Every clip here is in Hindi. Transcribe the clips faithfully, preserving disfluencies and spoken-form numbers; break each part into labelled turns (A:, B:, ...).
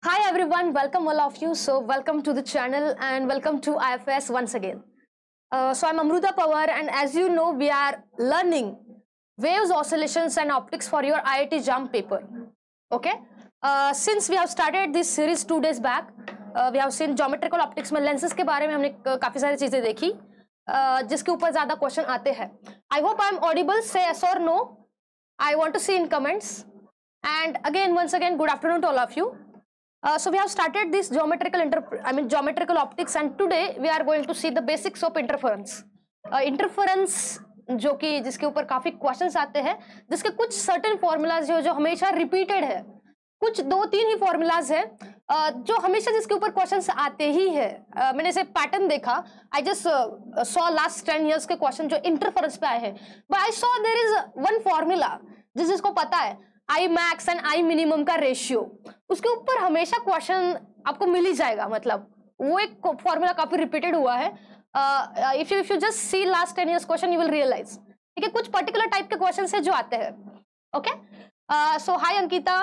A: Hi everyone, welcome all of you. So welcome to the channel and welcome to I F S once again. Uh, so I'm Amruta Pawar, and as you know, we are learning waves, oscillations and optics for your I I T JAM paper. Okay. Uh, since we have started this series two days back, uh, we have seen geometrical optics में lenses के बारे में हमने काफी सारी चीजें देखी, uh, जिसके ऊपर ज्यादा क्वेश्चन आते हैं. I hope I am audible. Say yes or no. I want to see in comments. And again, once again, good afternoon to all of you. Uh, so we have started this geometrical inter I mean geometrical optics, and today we are going to see the basics of interference. Uh, interference जो कि जिसके ऊपर काफी क्वेश्चंस आते हैं, जिसके कुछ सर्टेन फॉर्मूलाज जो जो हमेशा रिपीटेड है, कुछ दो तीन ही फॉर्मूलाज है uh, जो हमेशा जिसके ऊपर क्वेश्चंस आते ही है. uh, मैंने इसे पैटर्न देखा. I just saw last ten years के क्वेश्चन जो इंटरफेरेंस पे आए हैं, but I saw there is one formula जिस जिसको पता है I max and I minimum का रेशियो, उसके ऊपर हमेशा क्वेश्चन आपको मिल ही जाएगा. मतलब वो एक फॉर्मूला काफी रिपीटेड हुआ है. If you if you just see last ten years question you will realize. ठीक है, कुछ पर्टिकुलर टाइप के क्वेश्चन है जो आते हैं. Okay, so hi Ankita,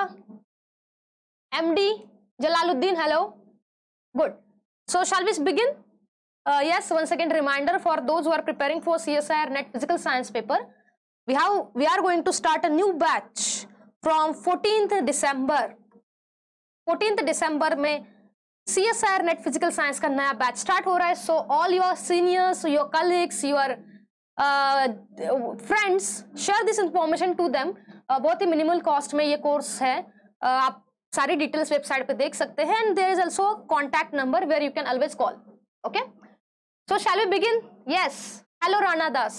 A: MD Jalaluddin, hello, good. So shall we begin? Yes, once again reminder for those who are preparing for C S I R Net Physical Science paper, we have we are going to start a new batch from fourteenth December. fourteenth December में C S I R Net Physical Science का नया बैच स्टार्ट हो रहा है. So all your seniors, your colleagues, your uh, friends, share this information to them. uh, बहुत ही मिनिमल कॉस्ट में ये कोर्स है. uh, आप सारी डिटेल्स वेबसाइट पे देख सकते हैं, and there is also a contact number where you can always call. Okay, so shall we begin? Yes, hello Rana Das.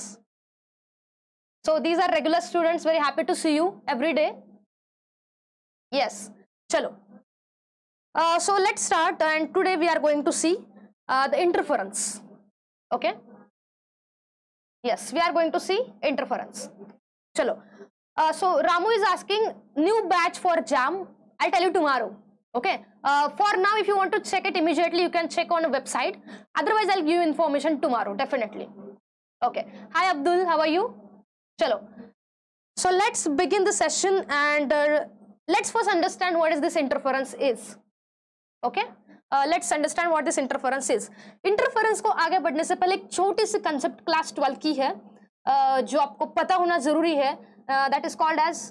A: So these are regular students, very happy to see you every day. Yes, chalo. Uh, so let's start, and today we are going to see uh, the interference. Okay. Yes, we are going to see interference. Chalo. Uh, so Ramu is asking new batch for JAM. I'll tell you tomorrow. Okay. Uh, for now, if you want to check it immediately, you can check on a website. Otherwise, I'll give you information tomorrow, definitely. Okay. Hi Abdul, how are you? Chalo. So let's begin the session, and uh, let's first understand what is this interference is. Okay, uh, let's understand what this interference is. Interference को आगे बढ़ने से पहले एक छोटी सी कंसेप्ट क्लास ट्वेल्व की है, uh, जो आपको पता होना जरूरी है. That is called edge.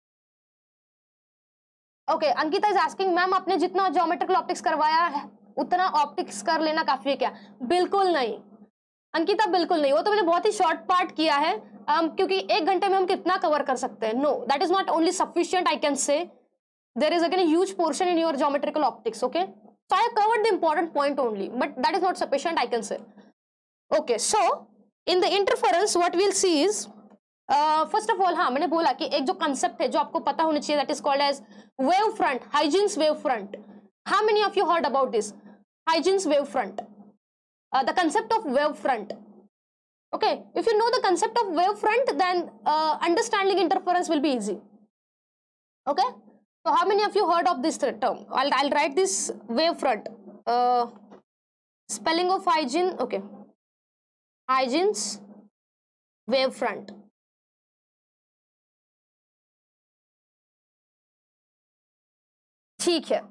A: Okay, Ankita is asking, ma'am आपने जितना ज्योमेट्रिकल ऑप्टिक्स करवाया है उतना ऑप्टिक्स कर लेना काफी है क्या? बिल्कुल नहीं अंकिता, बिल्कुल नहीं. वो तो मैंने बहुत ही शॉर्ट पार्ट किया है, um, क्योंकि एक घंटे में हम कितना कवर कर सकते हैं. No, that is not only sufficient. I can say there is again a huge portion in your geometrical optics. Okay, so I have covered the important point only, but that is not sufficient, I can say. Okay, so in the interference what we'll see is uh, first of all, हाँ मैंने बोला कि एक जो concept है जो आपको पता होना चाहिए, that is called as wave front, Huygens wave front. How many of you heard about this Huygens wave front? Uh, the concept of wave front. Okay, if you know the concept of wave front, then uh, understanding interference will be easy. Okay, so how many of you heard of this term? I'll, I'll write this wave front. Uh, spelling of Huygens. Okay, Huygens wave front. ठीक है.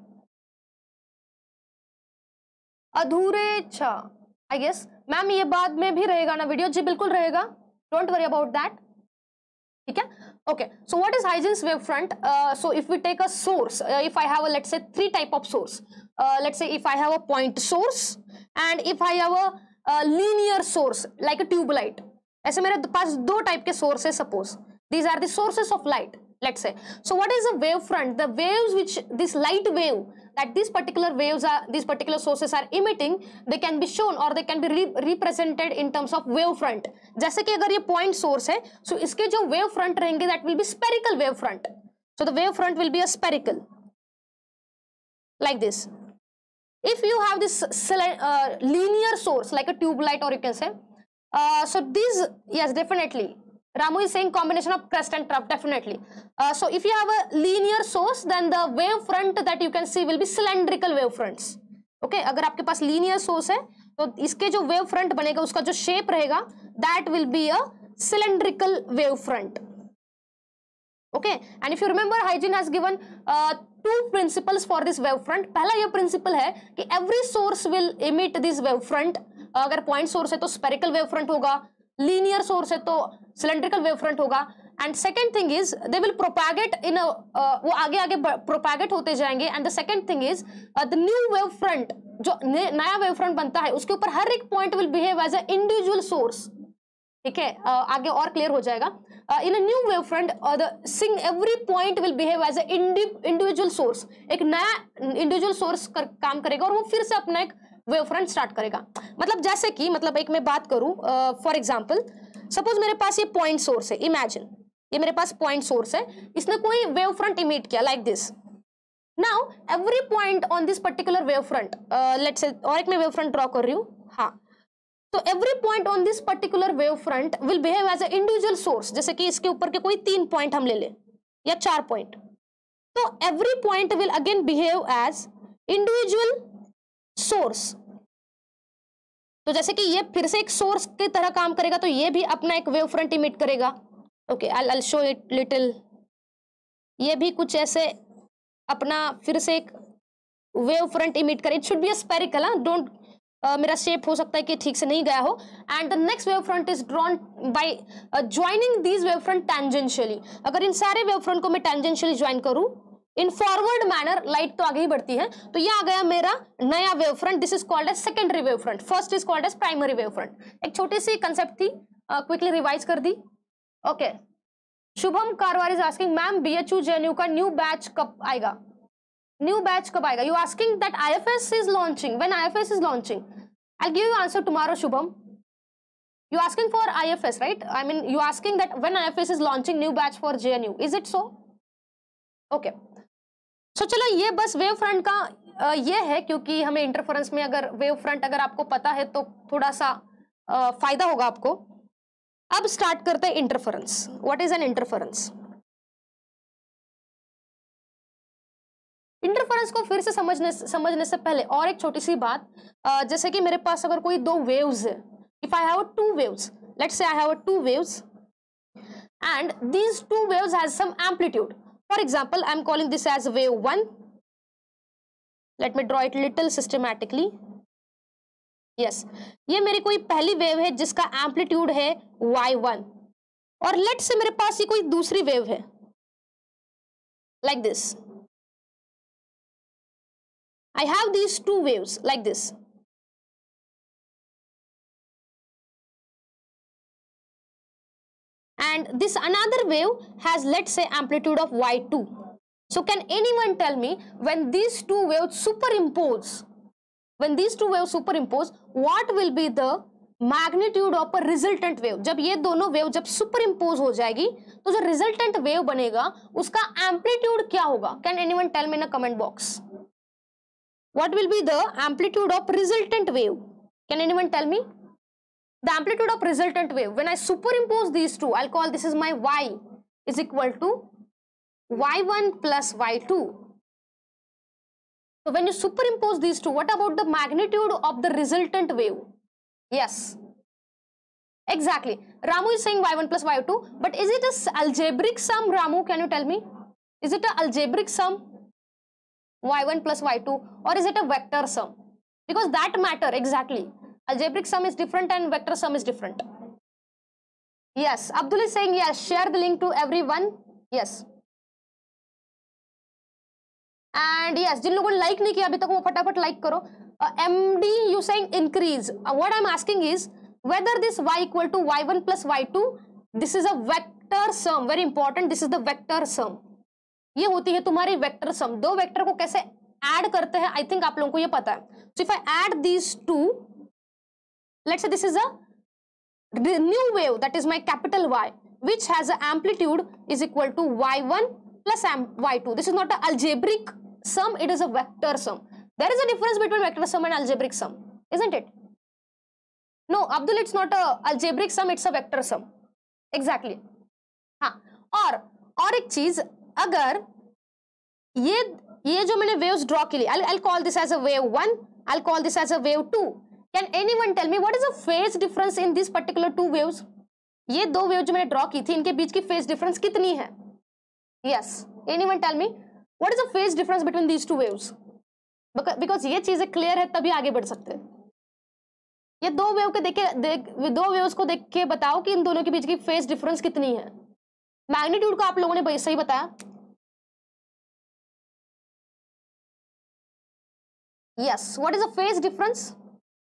A: अधूरे छा आई गेस. मैम ये बाद में भी रहेगा ना वीडियो? जी बिल्कुल रहेगा, डोंट वरी अबाउट दैट. ठीक है. Okay, so what is Huygens wave front? Uh, so if we take a source, uh, if I have a, let's say three type of source, uh, let's say if I have a point source and if I have a, a linear source like a tube light. ऐसे मेरे पास दो type के source है, suppose these are the sources of light, let's say. So what is a wave front? The waves which this light wave that these particular waves are, these particular sources are emitting, they can be shown or they can be re represented in terms of wave front. जैसे कि अगर ये point source है, so इसके जो wave front रहेंगे that will be spherical wave front. So the wave front will be a spherical like this. If you have this uh, linear source like a tube light, or you can say, uh, so these, yes, definitely. Ramu is saying combination of crest and trough, definitely. Uh, so if you have a linear source, then the wave front that you can see will be cylindrical wave fronts. Okay, अगर आपके पास linear source है तो इसके जो wave front बनेगा उसका जो shape रहेगा that will be a cylindrical wave front. Okay, and if you remember Huygens has given two principles for this wave front. पहला ये प्रिंसिपल है कि every source will emit this wave front. अगर पॉइंट सोर्स है तो स्पेरिकल वेव फ्रंट होगा, लीनियर सोर्स है तो सिलेंड्रिकल वेव फ्रंट होगा. And second thing is they will propagate in वो आगे आगे प्रोपैगेट होते जाएंगे. And the second thing is the new wave front, जो नया वेव फ्रंट बनता है उसके ऊपर हर एक point will behave as a individual source. ठीक है, uh, आगे और क्लियर हो जाएगा. In a new wave front the thing every point will behave as a individual source. एक नया इंडिविजुअल सोर्स कर, काम करेगा और वो फिर से अपना एक वेव फ्रंट स्टार्ट करेगा. मतलब जैसे कि मतलब एक मैं बात करूं, फॉर एग्जांपल सपोज मेरे पास ये पॉइंट सोर्स है. इमेजिन ये मेरे पास पॉइंट सोर्स है, इसने कोई वेव फ्रंट इमिट किया like this. Now every point on this particular wave front, let's say और एक मैं वेव फ्रंट ड्रॉ कर रही हूँ. हाँ, तो every point on this particular wave front will behave as a individual source. जैसे कि इसके ऊपर के कोई तीन पॉइंट हम ले लें या चार पॉइंट, तो every point will again behave as individual source. तो जैसे कि ये फिर से एक सोर्स की तरह काम करेगा, तो ये भी अपना एक वेव फ्रंट इमिट करेगा. Okay, I will show it little. ये भी कुछ ऐसे अपना फिर से एक वेव फ्रंट इमिट करे. It should be a spherical. Don't Uh, मेरा शेप हो सकता है कि ठीक से नहीं गया हो. And the next wave front is drawn by joining these wave front tangentially. अगर इन सारे वेव फ्रंट को मैं टेंजेंशियली ज्वाइन करूं इन फॉरवर्ड मैनर, लाइट तो आगे ही बढ़ती है, तो ये आ गया मेरा नया wave front. This is called as secondary wave front. First is called as primary wave front. एक छोटी सी कंसेप्ट थी, क्विकली uh, रिवाइज कर दी. Okay, Shubham Karwar is asking ma'am BHU JNU का न्यू बैच कब आएगा? न्यू बैच कब आएगा? You asking that IFS is launching. When IFS is launching? I'll give you answer tomorrow, Shubham. You asking for I F S, right? I mean, you asking that when I F S is launching new batch for J N U. Is it so? Okay. So चलो ये बस वेव फ्रंट का ये है, क्योंकि हमें इंटरफेरेंस में अगर वेव फ्रंट अगर आपको पता है तो थोड़ा सा आ, फायदा होगा आपको. अब स्टार्ट करते हैं interference. What is an interference? Interference को फिर से समझने समझने से पहले और एक छोटी सी बात, जैसे कि मेरे पास अगर कोई दो वेव्स है, if I have two waves, let's say I have two waves and these two waves has some amplitude. For example I am calling this as wave one. Let me draw it little systematically. Yes, ये मेरी कोई पहली वेव है जिसका एम्पलीट्यूड है वाई वन. और लेट्स से मेरे पास ये कोई दूसरी वेव है like this. I have these two waves like this. And this another wave has, let's say, amplitude of y two. So can anyone tell me when these two waves superimpose, when these two waves superimpose, what will be the magnitude of a resultant wave? जब ये दोनों wave जब superimpose हो जाएगी तो जो resultant wave बनेगा उसका amplitude क्या होगा? Can anyone tell me in a comment box? What will be the amplitude of resultant wave? Can anyone tell me? The amplitude of resultant wave, when I superimpose these two, I'll call this is my y is equal to y one plus y two. So when you superimpose these two, what about the magnitude of the resultant wave? Yes, exactly. Ramu is saying y one plus y two, but is it a algebraic sum, Ramu? Can you tell me? Is it a algebraic sum? y one plus y two, or is it a vector sum? Because that matter exactly. Algebraic sum is different and vector sum is different. Yes, Abdul is saying yes. Share the link to everyone. Yes. And yes, जिन लोगों ने like नहीं किया अभी तक वो फटाफट like करो. uh, M D you saying increase. uh, what I'm asking is whether this y equal to y one plus y two, this is a vector sum. Very important. This is the vector sum. ये होती है तुम्हारी वेक्टर सम. दो वेक्टर को कैसे ऐड करते हैं आई थिंक आप लोगों को ये पता है. So if I add these two, let's say this is a new wave that is my capital Y which has an amplitude is equal to y one plus y two. This is not an algebraic sum, it is a vector sum. There is a difference between vector sum and algebraic sum, isn't it? No, Abdul, it's not a algebraic sum, it's a vector sum. Exactly. हाँ, और और एक चीज, अगर ये ये जो मैंने waves draw के लिए, I'll, I'll call this as a wave one, I'll call this as a wave two. Can anyone tell me what is the phase difference in this particular two waves? ये दो वेव जो मैंने ड्रॉ की थी, इनके बीच की फेज डिफरेंस कितनी है? Yes. Anyone tell me what is the phase difference between these two waves? Because ये चीजें क्लियर है तभी आगे बढ़ सकते हैं. ये दो वेव के देख के देख दो वेव्स को देख के बताओ कि इन दोनों के बीच की फेज डिफरेंस कितनी है. मैग्नीट्यूड को आप लोगों ने सही बताया. Yes. What is the phase difference?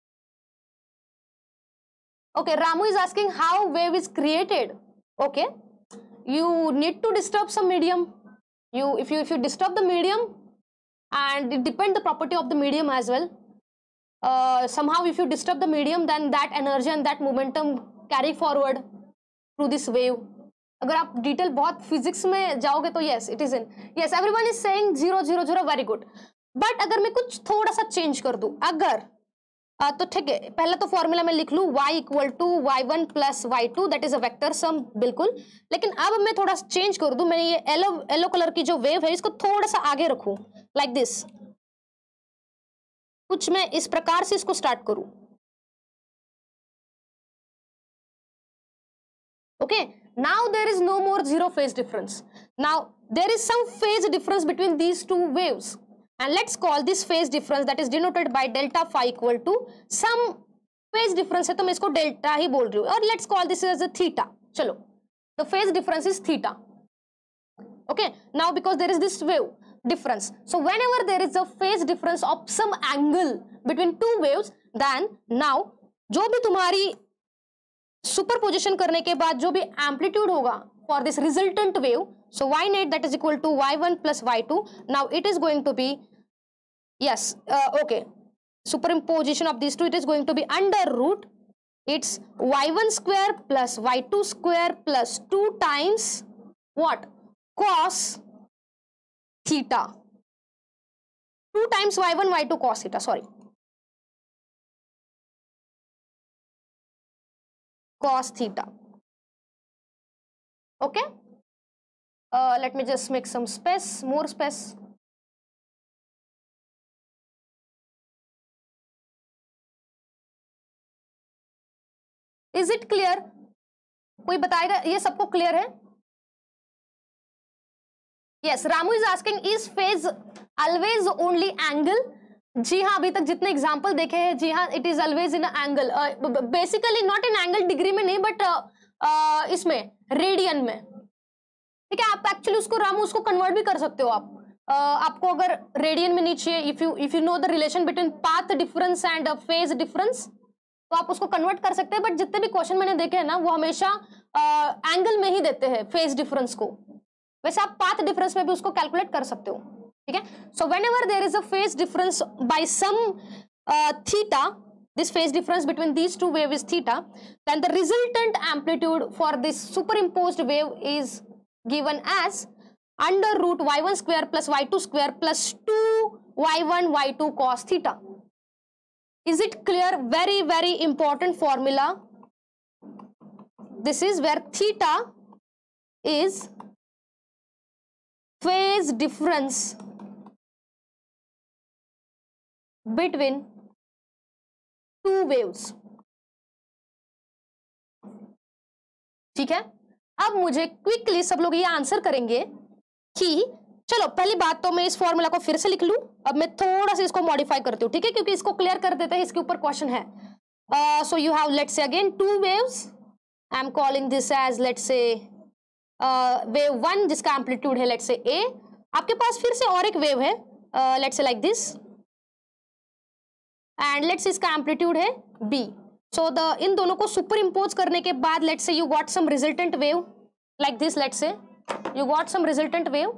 A: Okay, Ramu is asking how wave is created. Okay, you need to disturb some medium. You if you if you disturb the medium, and it depends the property of the medium as well. Uh, somehow if you disturb the medium, then that energy and that momentum carry forward through this wave. अगर आप डिटेल बहुत फिजिक्स में जाओगे तो yes, it is in. Yes, everyone is saying zero zero zero, very good. But अगर मैं कुछ थोड़ा सा चेंज कर दूं, अगर आ, तो ठीक है, पहले तो फॉर्मूला में लिख लूं y equal to Y one plus Y two, that is a vector sum, बिल्कुल. लेकिन अब मैं थोड़ा चेंज कर दूं, मैंने ये येलो येलो कलर की जो वेव है इसको थोड़ा सा आगे रखूं, लाइक दिस. कुछ मैं इस प्रकार से इसको स्टार्ट करूं. Okay, now there is no more zero phase difference. Now there is some phase difference between these two waves. And let's call this phase difference, that is denoted by delta phi equal to some phase difference है तो मैं इसको delta ही बोल रही हूँ. और let's call this as a theta. चलो, the phase difference is theta. Okay, now because there is this wave difference, so whenever there is a phase difference of some angle between two waves, then now जो भी तुम्हारी सुपरपोजिशन करने के बाद जो भी एम्पलीट्यूड होगा for this resultant wave, so y net that is equal to y one plus y two. Now it is going to be, yes, uh, okay, superimposition of these two, it is going to be under root, it's y one square plus y two square plus two times what? Cos theta. two times y one y two cos theta, sorry, cos theta. Okay, uh, let me just make some space, more space. Is it clear? कोई बताएगा ये सबको क्लियर है? Yes, Ramu is asking, is phase always only angle? जी हाँ, अभी तक जितने एग्जाम्पल देखे हैं, जी हाँ, it is always in angle. Basically not in angle degree में नहीं, बट uh, uh, इसमें रेडियन में. ठीक है, आप एक्चुअली उसको रामू उसको कन्वर्ट भी कर सकते हो. आप uh, आपको अगर रेडियन में नहीं चाहिए, if you if you know the relation between path difference and phase difference, तो आप उसको कन्वर्ट कर सकते हैं. बट जितने भी क्वेश्चन मैंने देखे हैं ना, वो हमेशा एंगल uh, में ही देते हैं फेज डिफरेंस को. वैसे आप पाथ डिफरेंस में भी उसको कैलकुलेट कर सकते हो. ठीक है, so whenever there is a phase difference by some theta, this phase difference between these two waves is theta, then the resultant amplitude for this superimposed wave is given as under root y one square plus y two square plus two y one y two cos theta. Is it clear? Very very important formula. This is where theta is phase difference between two waves. ठीक है, अब मुझे क्विकली सब लोग ये आंसर करेंगे कि चलो पहली बात तो मैं इस फॉर्मूला को फिर से लिख लूं. अब मैं थोड़ा सा इसको मॉडिफाई करती हूँ. ठीक है, क्योंकि इसको क्लियर कर देते हैं, इसके ऊपर क्वेश्चन है. So you have let's say again two waves. I am calling this as let's say wave one, जिसका एम्पलीट्यूड है लेट्स से ए. आपके पास फिर से और एक वेव है let's say like this, and let's इसका एम्पलीट्यूड है b. सो द इन दोनों को सुपर इम्पोज करने के बाद let's say you got some resultant wave like this. Let's say you got some resultant wave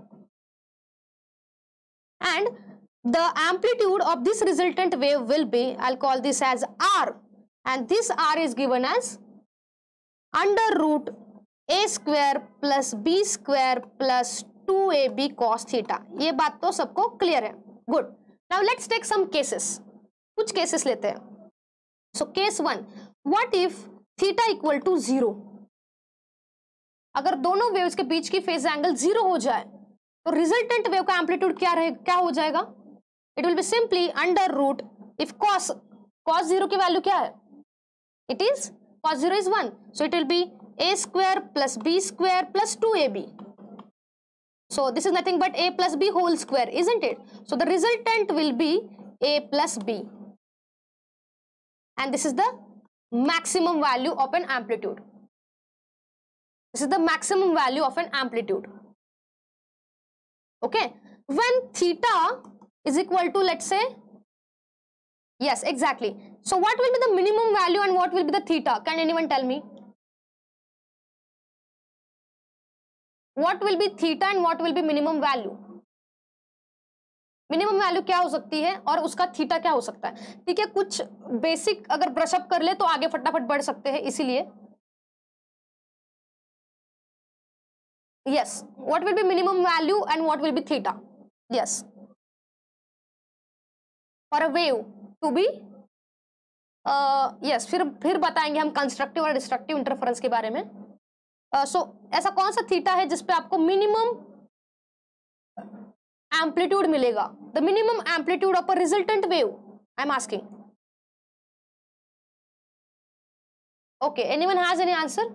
A: and the amplitude of this resultant wave will be, I call this as r, and this r is given as under root a square plus b square plus two A B cos theta. ये बात तो सबको क्लियर है. Good. Now let's take some cases. कुछ केसेस लेते हैं. So case one, what if theta equal to zero. अगर दोनों वेव्स के बीच की फेज एंगल जीरो हो जाए तो रिजल्टेंट वेव का एम्पलीट्यूड क्या रहे क्या हो जाएगा? It will be simply under root if cos cos zero की वैल्यू क्या है? It is cos zero is one, so it will be A square plus B square plus two A B. So this is nothing but a plus b whole square, isn't it? So the resultant will be a plus b, and this is the maximum value of an amplitude. This is the maximum value of an amplitude. Okay, when theta is equal to, let's say, yes, exactly. So what will be the minimum value and what will be the theta? Can anyone tell me? What will be theta and what will be minimum value? Minimum value क्या हो सकती है और उसका थीटा क्या हो सकता है? ठीक है, कुछ बेसिक अगर ब्रश अप कर ले तो आगे फटाफट बढ़ सकते हैं, इसीलिए yes, what will be minimum value and what will be theta? Yes, for a wave to be, yes, फिर फिर बताएंगे हम कंस्ट्रक्टिव और डिस्ट्रक्टिव इंटरफेरेंस के बारे में. सो uh, so, ऐसा कौन सा थीटा है जिसपे आपको मिनिमम एम्पलीट्यूड मिलेगा? The minimum amplitude of a resultant wave, I am asking. Okay, anyone has any answer?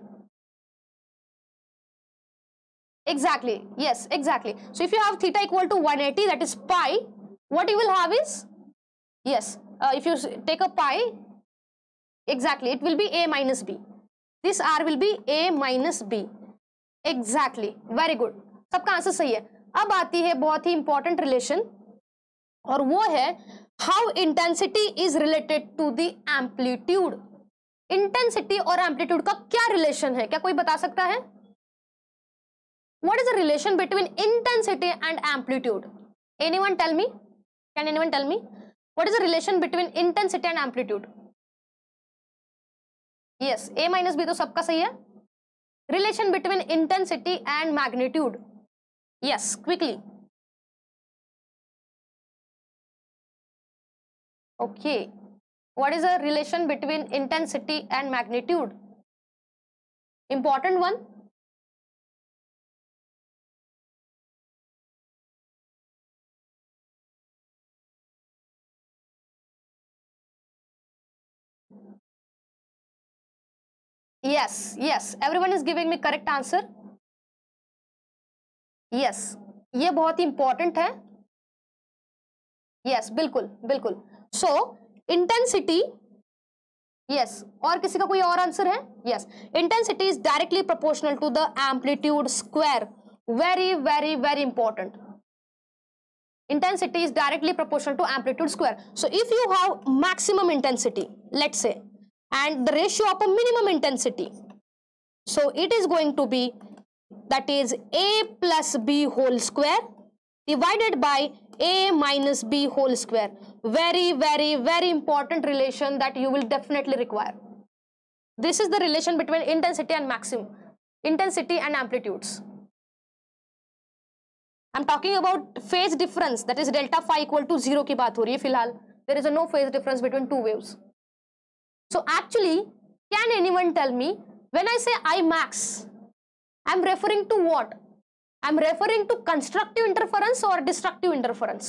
A: Exactly, yes, exactly. So if you have theta equal to one eighty, that is pi, what you will have is, yes, uh, if you take a pi, exactly, it will be a minus b. This r will be a minus b. Exactly, very good. सबका आंसर सही है. अब आती है बहुत ही इंपॉर्टेंट रिलेशन, और वो है how intensity is related to the amplitude. Intensity और एम्पलीट्यूड का क्या रिलेशन है? क्या कोई बता सकता है? What is the relation between intensity and amplitude? Anyone tell me? Can anyone tell me? What is the relation between intensity and amplitude? Yes, a minus b तो सबका सही है. Relation between intensity and magnitude. Yes, quickly. Okay. What is the relation between intensity and magnitude? Important one. Yes, yes, everyone is giving me correct answer. Yes, ये बहुत ही important है. Yes, बिल्कुल बिल्कुल. So intensity, yes, और किसी का कोई और आंसर है? Yes, intensity is directly proportional to the amplitude square. Very very very important. Intensity is directly proportional to amplitude square. So if you have maximum intensity, let's say, and the ratio of a minimum intensity, so it is going to be, that is a plus b whole square divided by a minus b whole square. Very very very important relation that you will definitely require. This is the relation between intensity and maximum intensity and amplitudes. I'm talking about phase difference, that is delta phi equal to zero की बात हो रही है फिलहाल. There is a no phase difference between two waves. So actually, can anyone tell me, when I say I max, I'm referring to what? I'm referring to constructive interference or destructive interference?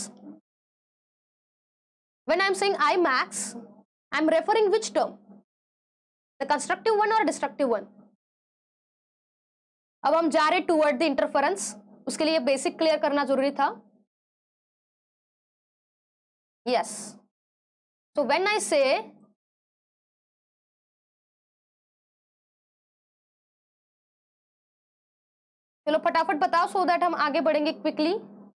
A: When I'm saying I max, I'm referring which term? The constructive one or destructive one? अब हम जा रहे toward the interference. उसके लिए बेसिक क्लियर करना जरूरी था. Yes. So when I say, चलो फटाफट बताओ so that हम आगे बढ़ेंगे quickly.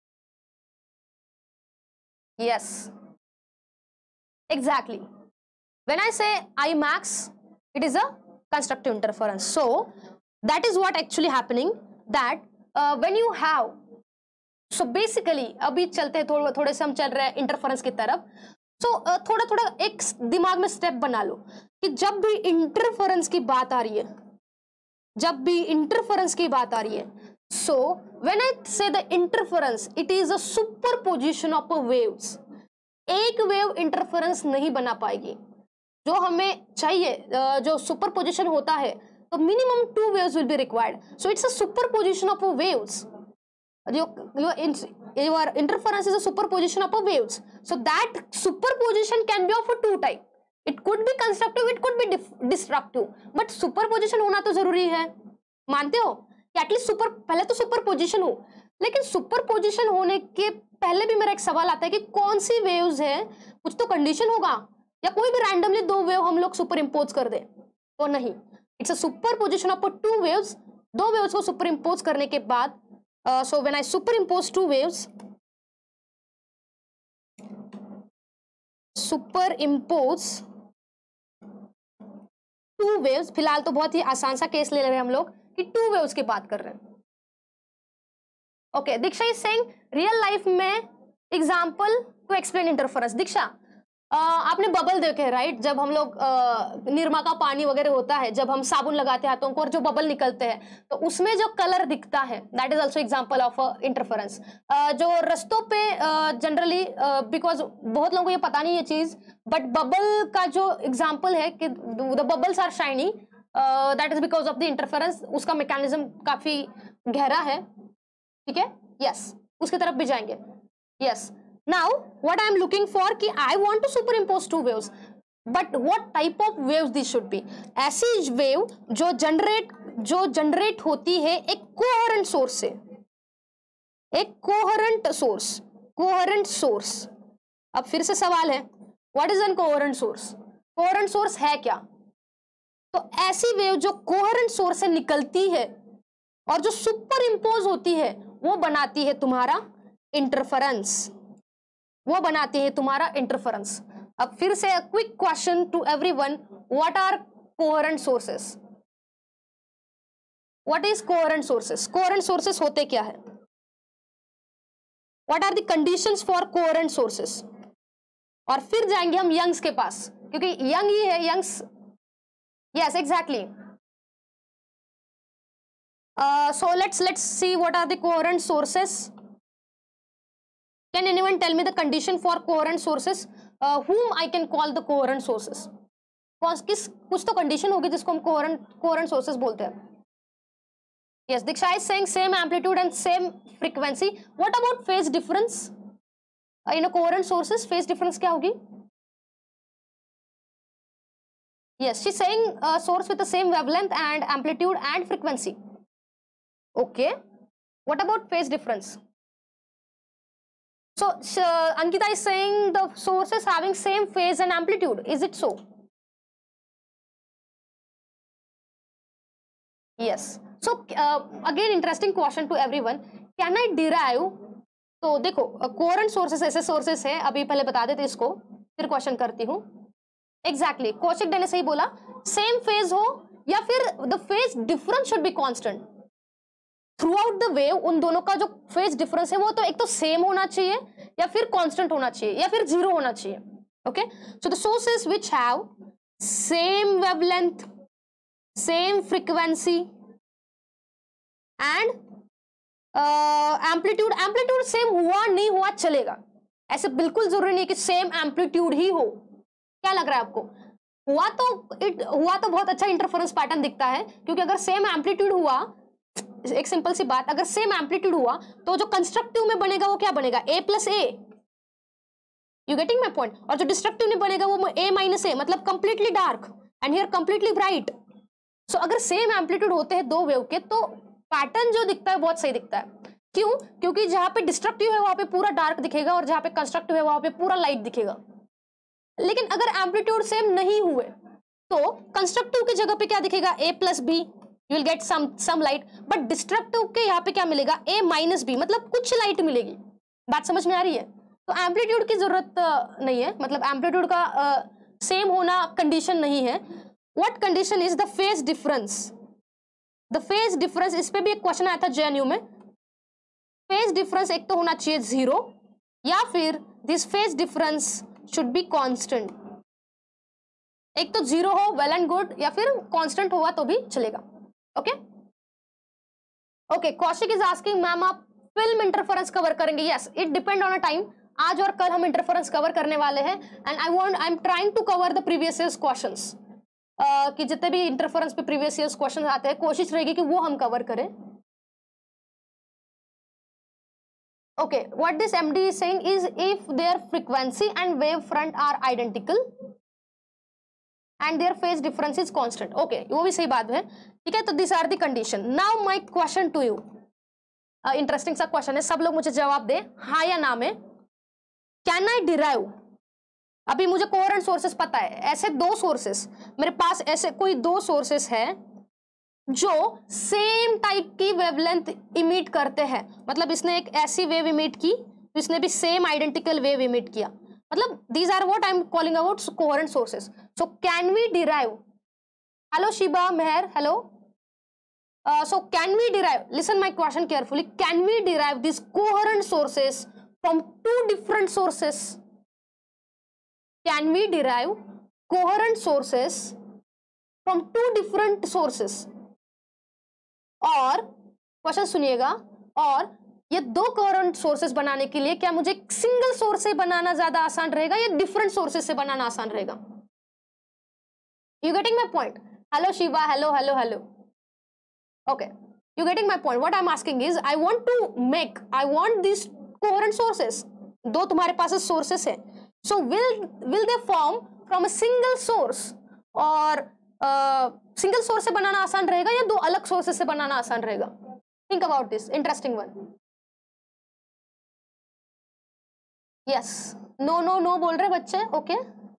A: Yes, exactly. When I say I max, it is a constructive interference. So that is what actually happening, that uh, when you have, so basically अभी चलते हैं थोड़े थोड़े से हम चल रहे हैं इंटरफेरेंस की तरफ. सो so, uh, थोड़ा थोड़ा एक दिमाग में स्टेप बना लो कि जब भी इंटरफेरेंस की बात आ रही है, जब भी इंटरफेरेंस की बात आ रही है, so when I say the interference, it is a superposition of a waves. एक वेव इंटरफेरेंस नहीं बना पाएगी. जो हमें चाहिए, जो सुपरपोजिशन होता है, तो minimum two waves will be required. So it's a superposition of a waves. Your interference is a superposition of a waves. So that superposition can be of a two type. It could be constructive, it could be destructive. But superposition होना तो जरूरी है. मानते हो कि एटलीस्ट सुपर, पहले तो सुपरपोजिशन हो. लेकिन सुपरपोजिशन होने के पहले भी मेरा एक सवाल आता है कि कौन सी वेव्स है, कुछ तो कंडीशन होगा, या कोई भी रैंडमली दो वेव हम लोग सुपर इम्पोज कर दे, तो नहीं, it's a superposition of two waves. दो वेव्स को सुपर इम्पोज करने के बाद, so when I superimpose two waves, superimpose two waves, फिलहाल तो बहुत ही आसान सा केस ले रहे हैं हम लोग कि टू वेव्स की बात कर रहे हैं। Okay, Diksha is saying real life में example to explain interference. Diksha, आपने बबल देखे राइट, जब हम लोग निरमा का पानी वगैरह होता है, जब हम साबुन लगाते हैं हाथों को और जो बबल निकलते हैं, तो उसमें जो कलर दिखता है, that is also example of interference. जो रस्तों पे जनरली, बिकॉज बहुत लोगों को ये पता नहीं ये चीज, बट बबल का जो एग्जाम्पल है कि the bubbles are shiny, that is because of the interference. उसका मैकेनिज्म काफी गहरा है, ठीक है, यस, उसकी तरफ भी जाएंगे, yes. Now, what I am looking for कि I want to superimpose two waves, but what type of waves these should be? ऐसी वेव जो जनरेट जो जनरेट होती है एक कोहेरेंट सोर्स से, एक कोहेरेंट सोर्स, कोहेरेंट सोर्स। अब फिर से सवाल है, what is an coherent source? Coherent source है क्या? तो ऐसी वेव जो कोहेरेंट सोर्स से निकलती है और जो सुपर इम्पोज होती है, वो बनाती है तुम्हारा इंटरफेरेंस, वो बनाती है तुम्हारा इंटरफेरेंस। अब फिर से quick question to everyone, what are coherent sources? What is coherent sources? Coherent sources होते क्या है? What are the conditions for coherent sources? और फिर जाएंगे हम यंग्स के पास, क्योंकि यंग ही है, Young's, yes exactly. So let's let's see what are the coherent sources. Can anyone tell me the condition for coherent sources? Uh, whom I can call the coherent sources? कौन किस कुछ तो कंडीशन होगी जिसको हम coherent coherent sources बोलते हैं। Yes, Diksha is saying same amplitude and same frequency. What about phase difference? Uh, in a coherent sources, phase difference क्या होगी? Yes, she's saying a source with the same wavelength and amplitude and frequency. Okay. What about phase difference? So, uh, Ankita is saying the sources having same phase and amplitude. Is it so? Yes. So, uh, again interesting question to everyone. Can I derive? तो देखो, कोहेरेंट सोर्सेस ऐसे सोर्सेस है, अभी पहले बता देते इसको, फिर क्वेश्चन करती हूँ। एग्जैक्टली, कौशिक ने सही बोला, सेम फेज हो या फिर the phase difference should be constant throughout the wave. उन दोनों का जो फेज डिफरेंस है वो तो एक तो सेम होना चाहिए या फिर कांस्टेंट होना चाहिए या फिर जीरो होना चाहिए। Okay, so the sources which have same wavelength, same frequency and amplitude, amplitude same हुआ नहीं हुआ चलेगा, ऐसे बिल्कुल जरूरी नहीं कि सेम एम्पलीट्यूड ही हो। क्या लग रहा है आपको? हुआ तो इट हुआ तो बहुत अच्छा इंटरफेरेंस पैटर्न दिखता है, क्योंकि अगर सेम एम्पलीट्यूड हुआ, एक सिंपल सी बात, अगर सेम एम्पलीट्यूड हुआ तो जो कंस्ट्रक्टिव में बनेगा वो क्या बनेगा? A plus A, you getting my point? और जो डिस्ट्रक्टिव में बनेगा वो ए माइनस ए, मतलब completely dark and here completely bright. So अगर सेम एम्पलीट्यूड होते हैं दो वेव के तो पैटर्न जो दिखता है बहुत सही दिखता है। क्यों? क्योंकि जहां पे डिस्ट्रक्टिव है वहां पे पूरा डार्क दिखेगा और जहां पे कंस्ट्रक्टिव है वहां पे पूरा लाइट दिखेगा। लेकिन अगर एम्पलीट्यूड सेम नहीं हुए तो कंस्ट्रक्टिव की जगह पे क्या दिखेगा? A plus B, you will get some some light, but destructive के यहाँ पे क्या मिलेगा? a minus b, मतलब कुछ लाइट मिलेगी। बात समझ में आ रही है? तो एम्पलीट्यूड की जरूरत नहीं है, मतलब एम्पलीट्यूड का सेम uh, होना कंडीशन नहीं है। What condition is the phase difference? The phase difference, इस पे भी एक क्वेश्चन आया था जेएनयू में। फेज डिफरेंस एक तो होना चाहिए जीरो, या फिर this phase difference should be constant. एक तो जीरो हो वेल एंड गुड, या फिर कांस्टेंट हुआ तो भी चलेगा। Okay okay, Kaushik is asking ma'am आप फिल्म इंटरफेरेंस कवर करेंगे? Yes, it depend on a time. आज और कल हम इंटरफेरेंस कवर करने वाले हैं, and I want I am trying to cover the previous years questions, कि जितने भी इंटरफेरेंस पे प्रीवियस ईयर्स क्वेश्चंस आते हैं कोशिश रहेगी कि वो हम कवर करें। Okay, what this MD is saying is if their frequency and wave front are identical and their phase difference is constant. Okay, वो भी सही बात है, ठीक है। तो these are the condition. Now my question to you, interesting सा क्वेश्चन है, सब लोग मुझे जवाब दे हाँ या ना में। कैन आई डिराइव, अभी मुझे कोहेरेंट सोर्सेस पता है, ऐसे दो सोर्सेस मेरे पास, ऐसे कोई दो सोर्सेस है जो सेम टाइप की वेवलेंथ इमिट करते हैं, मतलब इसने एक ऐसी वेव इमिट की, इसने भी सेम आइडेंटिकल वेव इमिट किया, मतलब these are what I am calling about coherent sources. So can we derive, hello Shiba Mehar, hello, so can we derive, listen my question carefully, can we derive this coherent sources from two different sources? Can we derive coherent sources from two different sources? और क्वेश्चन सुनिएगा, और ये दो कोहेरेंट सोर्सेस बनाने के लिए क्या मुझे सिंगल सोर्स से बनाना ज्यादा आसान रहेगा या डिफरेंट सोर्सेस से बनाना आसान रहेगा? You getting my point? Hello Shiva, hello hello hello, okay, you getting my point? What I am asking is I want to make, I want this coherent sources, दो तुम्हारे पास सोर्सेस है, so will will they form from a single source, और सिंगल सोर्स से बनाना आसान रहेगा या दो अलग सोर्सेस से बनाना आसान रहेगा? Think about this, interesting one. Yes, no no no बोल रहे बच्चे, ओके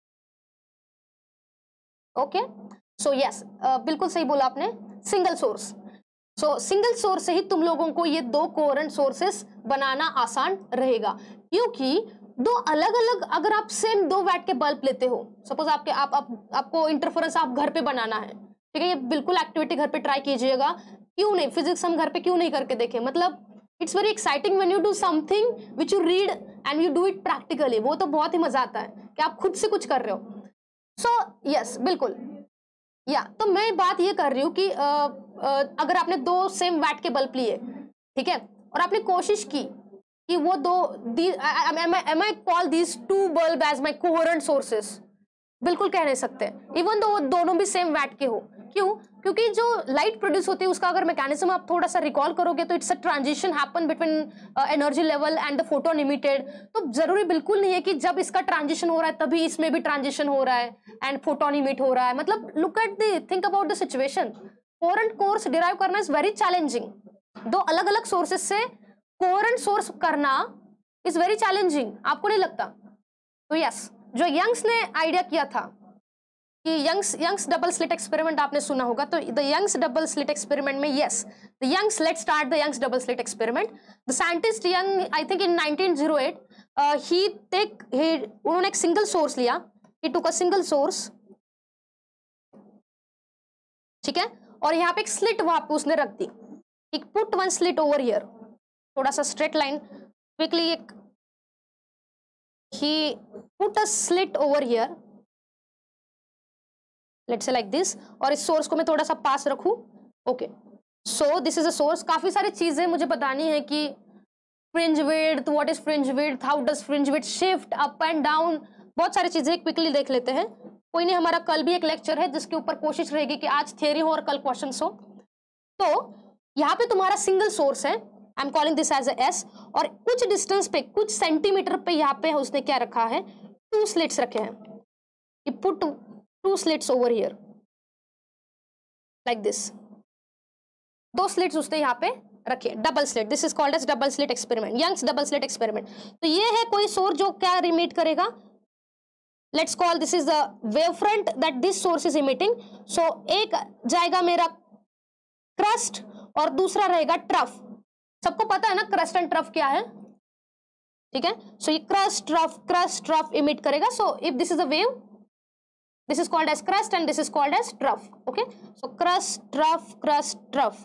A: ओके, सो यस, बिल्कुल सही बोला आपने, सिंगल सोर्स। सो सिंगल सोर्स से ही तुम लोगों को ये दो कोहेरेंट सोर्सेस बनाना आसान रहेगा, क्योंकि दो अलग अलग, अगर आप सेम दो वैट के बल्ब लेते हो, सपोज आपके आप, आप आपको इंटरफेरेंस आप घर पे बनाना है, ठीक है, ये बिल्कुल एक्टिविटी घर पे ट्राई कीजिएगा, क्यों नहीं, फिजिक्स हम घर पे क्यों नहीं करके देखें, मतलब it's very exciting when you do something which you read and you do it practically, वो तो बहुत ही मजा आता है कि आप खुद से कुछ कर रहे हो। सो so, यस yes, बिल्कुल, या तो मैं बात ये कर रही हूँ कि आ, आ, अगर आपने दो सेम वैट के बल्ब लिए, ठीक है, और आपने कोशिश की कि वो दो, am I call these two bulb as my coherent sources? बिल्कुल कह नहीं सकते, इवन दो वो दोनों भी सेम वैट के हो। क्यों? क्योंकि जो लाइट प्रोड्यूस होती है उसका अगर मैकेनिज्म आप थोड़ा सा रिकॉल करोगे तो it's a transition happen between energy level and the photon emitted. तो जरूरी बिल्कुल नहीं है कि जब इसका ट्रांजिशन हो रहा है तभी इसमें भी ट्रांजिशन हो रहा है एंड फोटोन इमिट हो रहा है। मतलब look at the, think about the situation. Coherent course derive करना इज वेरी चैलेंजिंग। दो अलग अलग सोर्सेस से कोहेरेंट सोर्स करना इज वेरी चैलेंजिंग, आपको नहीं लगता? तो यस, जो यंग्स ने आइडिया किया था कि Young's Young's double slit experiment आपने सुना होगा, तो the Young's double slit experiment में, yes the Young's, let's start the Young's double slit experiment. The scientist Young, I think in nineteen o eight, he take he उन्होंने एक सिंगल सोर्स लिया, ही टुक अ सिंगल सोर्स, ठीक है, और यहाँ पे एक स्लिट वहां पे उसने रख दी, एक put one slit over here, थोड़ा सा स्ट्रेट लाइन क्विकली, एक he put a slit over here, let's say like this, और इस सोर्स को मैं थोड़ा सा पास रखूं, okay, so this is a source. काफी सारी चीजें मुझे बतानी है कि fringe width, what is fringe width, how does fringe width shift up and down, बहुत सारी चीजें क्विकली देख लेते हैं। कोई नहीं, हमारा कल भी एक लेक्चर है जिसके ऊपर कोशिश रहेगी कि आज थियरी हो और कल क्वेश्चन हो। तो यहाँ पे तुम्हारा सिंगल सोर्स है, I am calling this as a S, और कुछ डिस्टेंस पे, कुछ सेंटीमीटर पे यहाँ पे उसने क्या रखा है, टू स्लिट्स रखे हैं, you put two slits over here like this, दो स्लिट्स उसने यहाँ पे रखे, double slit, this is called as double slit experiment, Young's double slit experiment. तो ये है कोई सोर्स जो क्या इमिट करेगा, let's call this is the wave front that this source is emitting. So एक जाएगा मेरा क्रस्ट और दूसरा रहेगा ट्रफ। सबको पता है ना क्रस्ट एंड ट्रफ क्या है, ठीक है? सो ये crest trough, crest trough emit करेगा। So if this is a wave, this is called as crust and this is called as trough, okay? So crust, trough, crust, trough,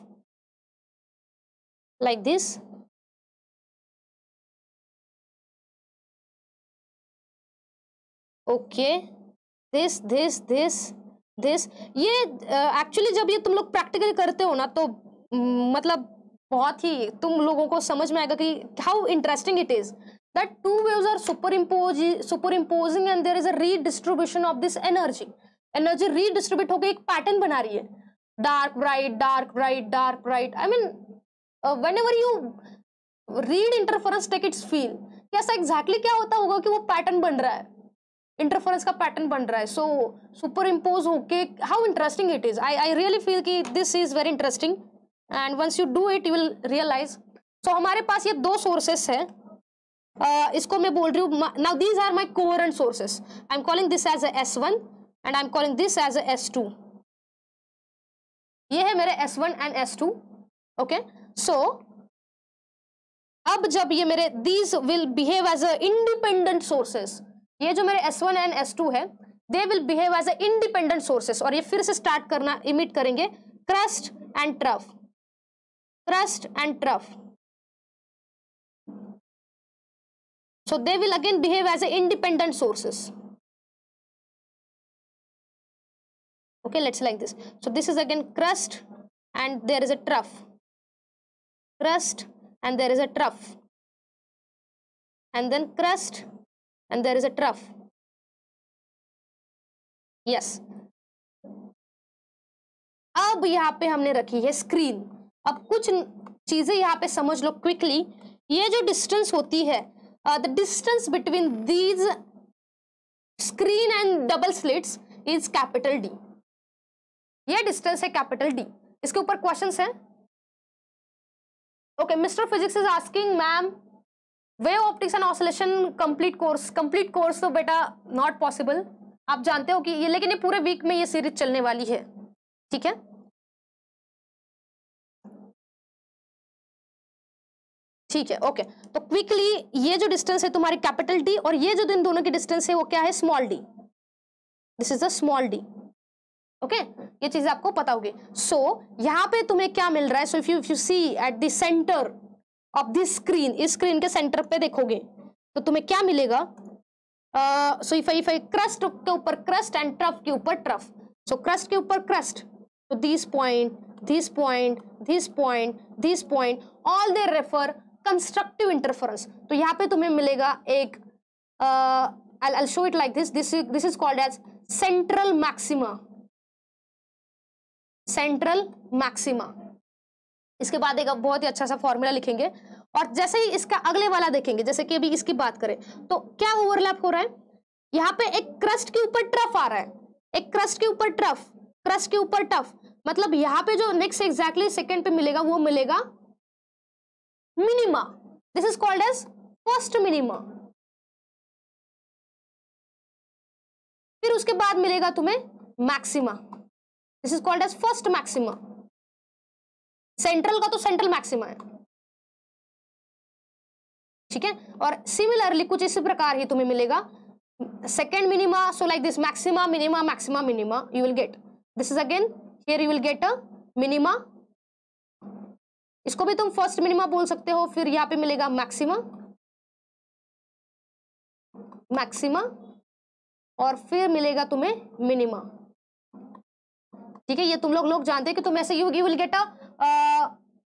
A: like this, okay, this this this this। ये एक्चुअली uh, जब ये तुम लोग प्रैक्टिकली करते हो ना तो um, मतलब बहुत ही तुम लोगों को समझ में आएगा कि how interesting it is that two waves are superimposing superimposing and there is a redistribution of this energy. Energy redistribute होकर एक पैटर्न बना रही है, dark bright dark bright dark bright। I mean uh, whenever you read interference take its feel कि ऐसा exactly क्या होता होगा कि वो पैटर्न बन रहा है, इंटरफेरेंस का पैटर्न बन रहा है। सो सुपर इम्पोज होके how interesting it is. I I really feel कि this is very interesting and once you do it you will realise. So so, हमारे पास ये दो सोर्सेस है, uh, इसको मैं बोल रही हूँ, now these are my coherent sources, I am calling this as S one and I am calling this as S two. ये है मेरे S one and S two. Okay, so अब जब ये मेरे these will behave as a independent sources, ये जो मेरे S one and S two है they will behave as a independent sources, और ये फिर से स्टार्ट करना इमिट करेंगे crust and trough, crest and trough. So they will again behave as a independent sources. Okay, let's like this. So this is again crust and there is a trough. Crust and there is a trough. And then crust and there is a trough. Yes. अब यहाँ पे हमने रखी है स्क्रीन। अब कुछ चीजें यहाँ पे समझ लो क्विकली। ये जो डिस्टेंस होती है, Uh, the distance between these screen and double slits is capital D. ये डिस्टेंस है कैपिटल डी। इसके ऊपर क्वेश्चंस हैं। Okay, Mister Physics is asking ma'am wave optics and oscillation complete course. Complete course तो बेटा नॉट पॉसिबल, आप जानते हो कि ये, लेकिन ये पूरे वीक में ये सीरीज चलने वाली है, ठीक है। ठीक है, ओके, तो क्विकली ये जो डिस्टेंस है तुम्हारी कैपिटल डी, और ये जो इन दोनों की डिस्टेंस है वो क्या है, small D. This is a small D. Okay, ये चीज आपको पता होगी। सो so, यहाँ पे तुम्हें क्या मिल रहा है, so if you if you see at the centre of this screen, इस स्क्रीन के सेंटर पे देखोगे तो तुम्हें क्या मिलेगा। सो इफ इफ क्रस्ट के ऊपर क्रस्ट एंड ट्रफ के ऊपर ट्रफ। सो क्रस्ट के ऊपर क्रस्ट, तो this point, this point, this point, this point, all they refer constructive interference. तो यहाँ पे तुम्हें मिलेगा एक, I will show it like this, this this is called as central maxima, central maxima. इसके बाद एक बहुत ही अच्छा सा फॉर्मूला लिखेंगे, और जैसे ही इसका अगले वाला देखेंगे, जैसे कि अभी इसकी बात करें तो क्या ओवरलैप हो रहा है, यहाँ पे एक क्रस्ट के ऊपर ट्रफ आ रहा है, एक क्रस्ट के ऊपर ट्रफ, क्रस्ट के ऊपर टफ, मतलब यहाँ पे जो नेक्स्ट एग्जैक्टली सेकेंड पे मिलेगा वो मिलेगा minima. This is called as first minima. फिर उसके बाद मिलेगा तुम्हें maxima, this is called as first maxima. Central का तो सेंट्रल मैक्सिमा है, ठीक है। और सिमिलरली कुछ इसी प्रकार ही तुम्हें मिलेगा second minima. So like this, maxima minima maxima minima you will get, this is again here you will get a minima. इसको भी तुम फर्स्ट मिनिमा बोल सकते हो। फिर यहाँ पे मिलेगा मैक्सिमा, मैक्सिमा, और फिर मिलेगा तुम्हें मिनिमा, ठीक है। ये तुम लोग लोग जानते हैं कि तुम ऐसे you you will get a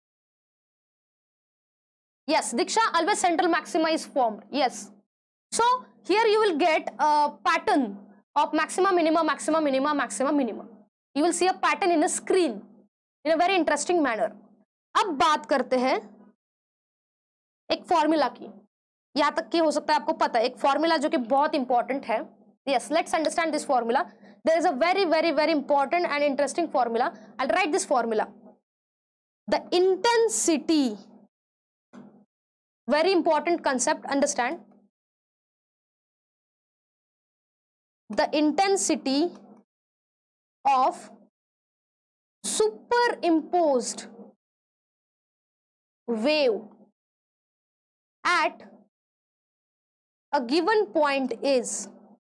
A: yes Diksha, always central maxima is formed, yes. So here you will get a pattern of maxima minima maxima minima maxima minima. You will see a pattern in a screen in a very interesting manner. अब बात करते हैं एक फॉर्मूला की, यहां तक कि हो सकता है आपको पता है एक फॉर्मूला जो कि बहुत इंपॉर्टेंट है। Yes, let's understand this formula. There is a very very very important and interesting formula. I will write this formula. The intensity, very important concept, understand, the intensity of superimposed wave at a given point is,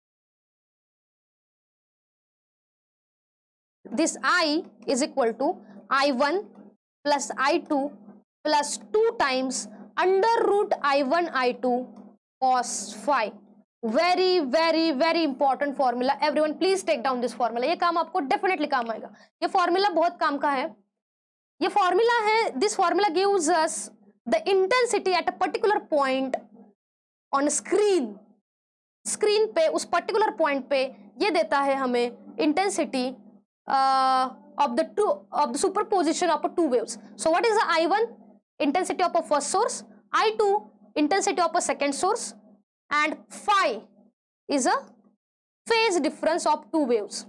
A: this I is equal to I one plus I two plus two times under root I one I two cos phi. Very very very important formula. Everyone please take down this formula. ये काम आपको definitely काम आएगा। ये formula बहुत काम का है। ये formula है, this formula gives us the intensity at a particular point on screen. Screen पे उस particular point पे ये देता है हमें intensity uh, of the two of the superposition of two waves. So what is the I one? Intensity of a first source, I two intensity of a second source, and phi is a phase difference of two waves.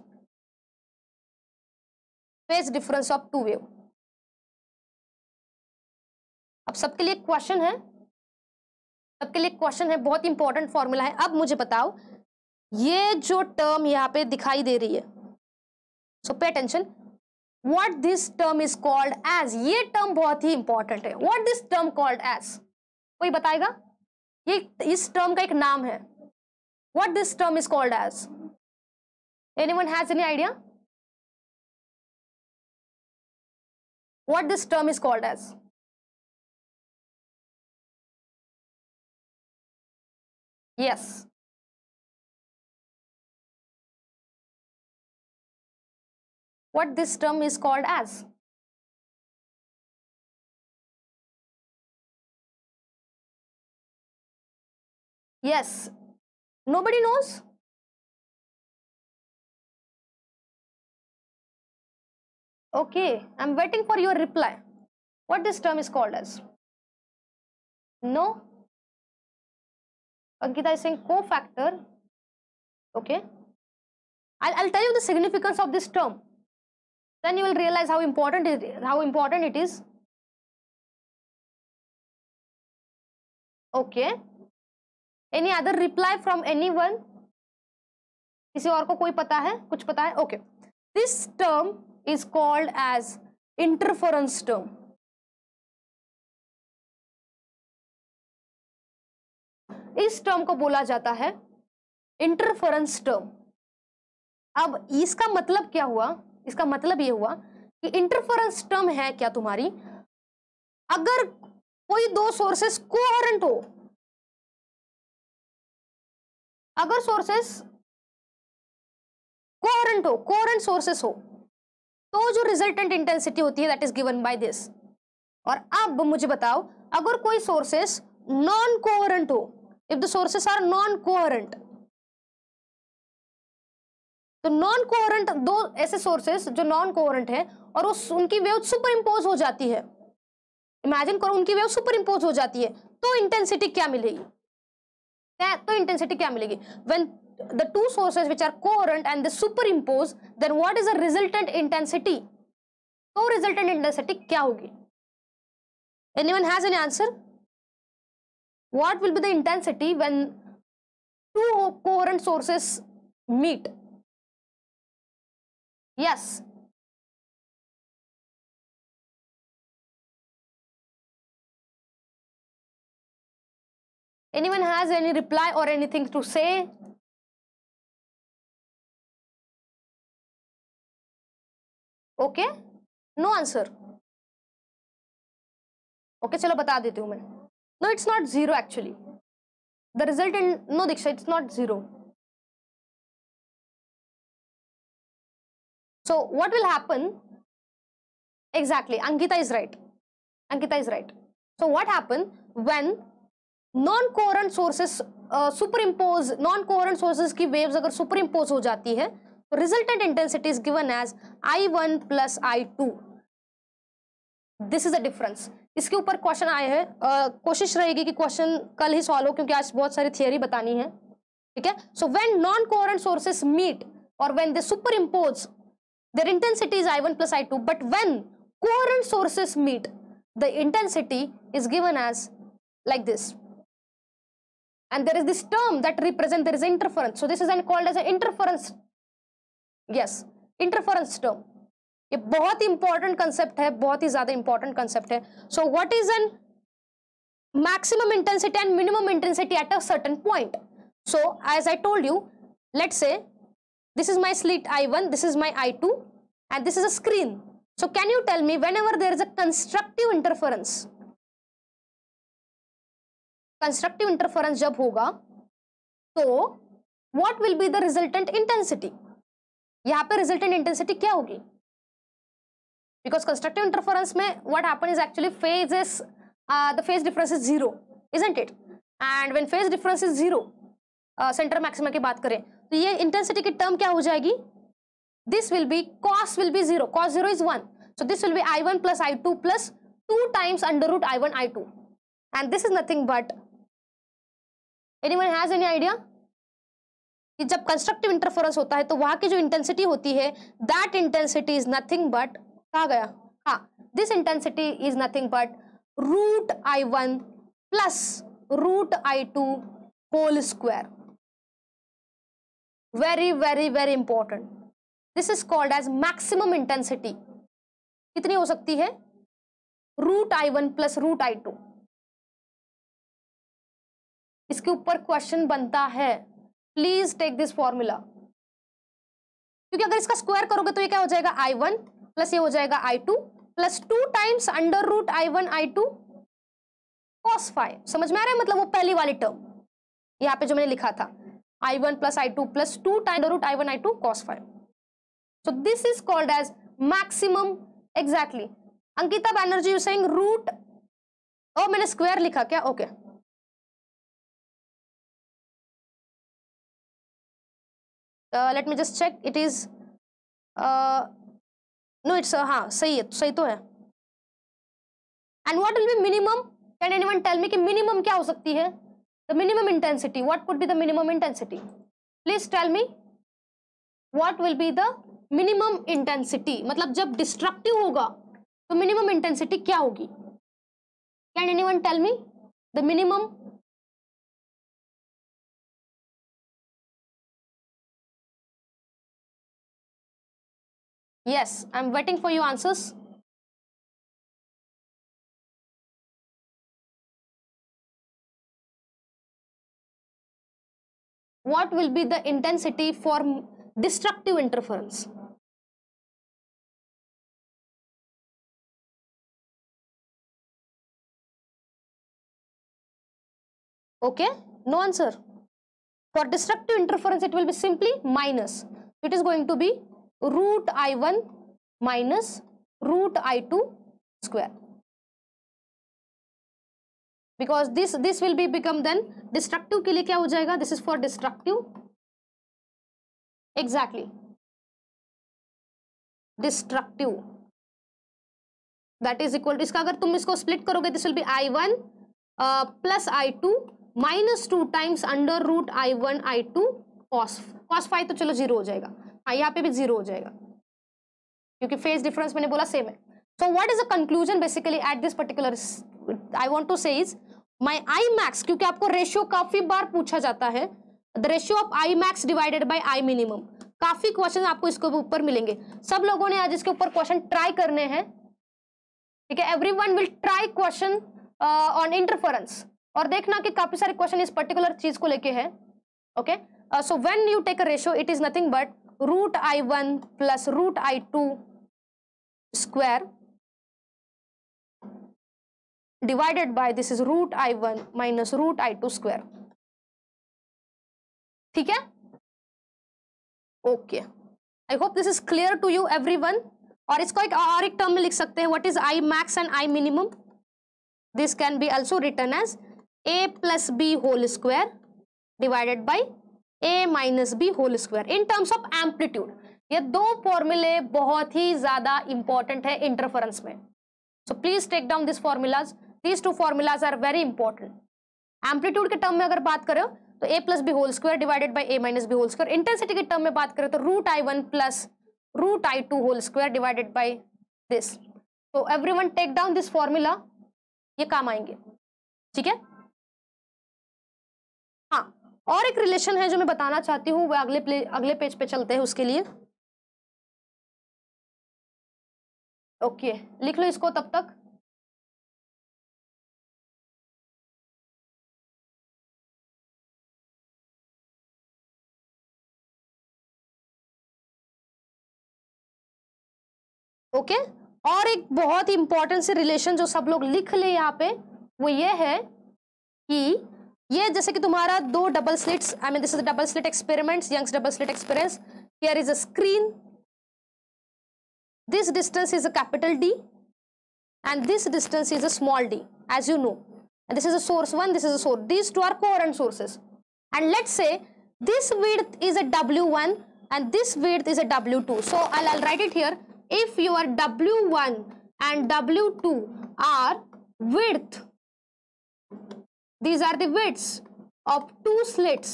A: Phase difference of two wave. अब सबके लिए क्वेश्चन है, सबके लिए क्वेश्चन है, बहुत इंपॉर्टेंट फॉर्मूला है। अब मुझे बताओ ये जो टर्म यहाँ पे दिखाई दे रही है, so pay attention, what this term is called as. ये टर्म बहुत ही इंपॉर्टेंट है। What this term called as, कोई बताएगा? ये इस टर्म का एक नाम है। What this term is called as, anyone has any idea? What this term is called as? Yes. What this term is called as? Yes. Nobody knows? Okay, I'm waiting for your reply. What this term is called as? No? Ankita is saying cofactor. Okay. I'll, I'll tell you the significance of this term. Then you will realize how important it is, how important it is. Okay. Any other reply from anyone? किसी और को कोई पता है? कुछ पता है? Okay. This term is called as interference term. इस टर्म को बोला जाता है इंटरफेरेंस टर्म। अब इसका मतलब क्या हुआ? इसका मतलब ये हुआ कि इंटरफेरेंस टर्म है क्या तुम्हारी, अगर कोई दो सोर्सेस कोहेरेंट हो, अगर सोर्सेस कोहेरेंट हो, कोहेरेंट सोर्सेस हो, तो जो रिजल्टेंट इंटेंसिटी होती है that is given by this. और अब मुझे बताओ अगर कोई सोर्सेस नॉन कोहेरेंट हो, if the sources are non-coherent, तो नॉन कोहेरेंट दो ऐसे सोर्सेस जो नॉन कोहेरेंट है और उस उनकी वेव सुपर इम्पोज हो जाती है, इमेजिन करो उनकी वेव सुपर इम्पोज हो जाती है, तो इंटेंसिटी क्या मिलेगी? तो इंटेंसिटी क्या मिलेगी? When the two sources which are coherent and they super impose, then what is the resultant intensity? तो रिजल्टेंट इंटेंसिटी क्या होगी? Anyone has any answer? What will be the intensity when two coherent sources meet? Yes. Anyone has any reply or anything to say? Okay? No answer. Okay, चलो बता देती हूँ मैं। No, it's not zero actually. The resultant, no Diksha, it's not zero. So what will happen? Exactly, Ankita is right. Ankita is right. So what happens when non-coherent sources uh, superimpose, non-coherent sources की waves अगर superimpose हो जाती है, तो resultant intensity is given as I one plus I two. This is the difference. इसके ऊपर क्वेश्चन आए हैं, कोशिश रहेगी कि क्वेश्चन कल ही सॉल्व हो क्योंकि आज बहुत सारी थियरी बतानी है, ठीक है। So when non coherent sources meet और when they super impose their intensity is I one plus I two, but when coherent sources meet the intensity is given as like this, and there is this term that represent there is interference, so this is called as interference, yes interference term. ये बहुत ही इंपॉर्टेंट कंसेप्ट है, बहुत ही ज्यादा इंपॉर्टेंट कंसेप्ट है। So what is an maximum intensity and minimum intensity at a certain point? So as I told you, let's say this is my slit I one, this is my I two, and this is a screen. So can you tell me whenever there is a constructive interference, constructive interference जब होगा तो what will be the resultant intensity? यहाँ पे resultant intensity क्या होगी? Because constructive interference में what happen is actually phase is uh, the phase difference is zero, isn't it? And when phase difference is zero, uh, center maxima की बात करें तो ये intensity की term क्या हो जाएगी? This will be cos will be zero. Cos zero is one. So this will be I one plus I two plus two times under root I one I two, and this is nothing but, anyone has any idea? कि जब कंस्ट्रक्टिव इंटरफेरेंस होता है तो वहां की जो इंटेंसिटी होती है that intensity is nothing but, कहा गया, हाँ, this intensity is nothing but root I one plus root I two whole square. Very, very, very important. This is called as maximum intensity. कितनी हो सकती है? root I one plus root I two. इसके ऊपर क्वेश्चन बनता है. प्लीज टेक दिस फॉर्मूला, क्योंकि अगर इसका स्क्वायर करोगे तो ये क्या हो जाएगा? I one प्लस ये हो जाएगा I two plus two times under root I one I two cos phi. समझ में आ रहा है? मतलब वो पहली वाली टर्म यहाँ पे जो मैंने लिखा था I one plus I two plus two time under root I one I two cos phi. So this is called as maximum. Exactly. Ankita Banerjee you saying root, ओ मैंने स्क्वायर लिखा क्या? Okay okay. uh, let me just check. It is uh, no it's uh, हाँ सही है, सही तो है. And what will be minimum? Can anyone tell me कि minimum क्या हो सकती है? The minimum intensity. What could be the minimum intensity? Please tell me. What will be the minimum intensity? मतलब जब destructive होगा तो minimum intensity क्या होगी? Can anyone tell me the minimum? Yes, I'm waiting for your answers. What will be the intensity for destructive interference? Okay, no answer. For destructive interference, it will be simply minus. It is going to be root I one minus root I two square. Because this this will be become then destructive के लिए क्या हो जाएगा? This is for destructive. Exactly. Destructive. That is equal to, इसका अगर तुम इसको split करोगे, this will be I one uh, plus I two minus two times under root I one I two cos cos five तो चलो जीरो हो जाएगा. हाँ यहाँ पे भी जीरो हो जाएगा क्योंकि phase difference मैंने बोला same है. So what is the conclusion basically at this particular I want to say is my I max, क्योंकि आपको रेशियो काफी बार पूछा जाता है, the ratio of I max divided by I minimum. काफी क्वेश्चन आपको इसके ऊपर मिलेंगे. सब लोगों ने आज इसके ऊपर क्वेश्चन ट्राई करने हैं, ठीक है? Everyone will try question on interference और देखना कि काफी सारे क्वेश्चन इस पर्टिकुलर चीज को लेके है. Okay, so when you take a ratio it is nothing but root I one plus root I two square divided by this is root I one minus root I two square. ठीक है? Okay, I hope this is clear to you everyone. और इसको एक और एक टर्म में लिख सकते हैं, what is I max and I minimum. This can be also written as a plus b whole square divided by a minus b whole square in terms of amplitude. ये दो फॉर्मूले बहुत ही ज्यादा इंपॉर्टेंट है इंटरफेरेंस में. So please take down these formulas. These two formulas are very important. Amplitude के टर्म में अगर बात करें तो a plus b whole square divided by a minus b whole square. Intensity के टर्म में बात करें तो root I one plus root I two whole square divided by this. So everyone take down this formula. ये काम आएंगे, ठीक है? हाँ, और एक रिलेशन है जो मैं बताना चाहती हूँ, वो अगले अगले पेज पे चलते हैं उसके लिए. ओके okay, लिख लो इसको तब तक. Okay okay? और एक बहुत ही इंपॉर्टेंट से रिलेशन जो सब लोग लिख ले यहाँ पे, वो ये है कि ये जैसे कि तुम्हारा दो double slits, I mean this is double slit experiments, Young's double slit experience. Here is a screen, this distance is a capital D and this distance is a small d, as you know, and this is a source one, this is a source. These two are coherent sources, and let's say this width is a W one and this width is a W two. So I'll, I'll write it here. If your W one and W two are width, these are the widths of two slits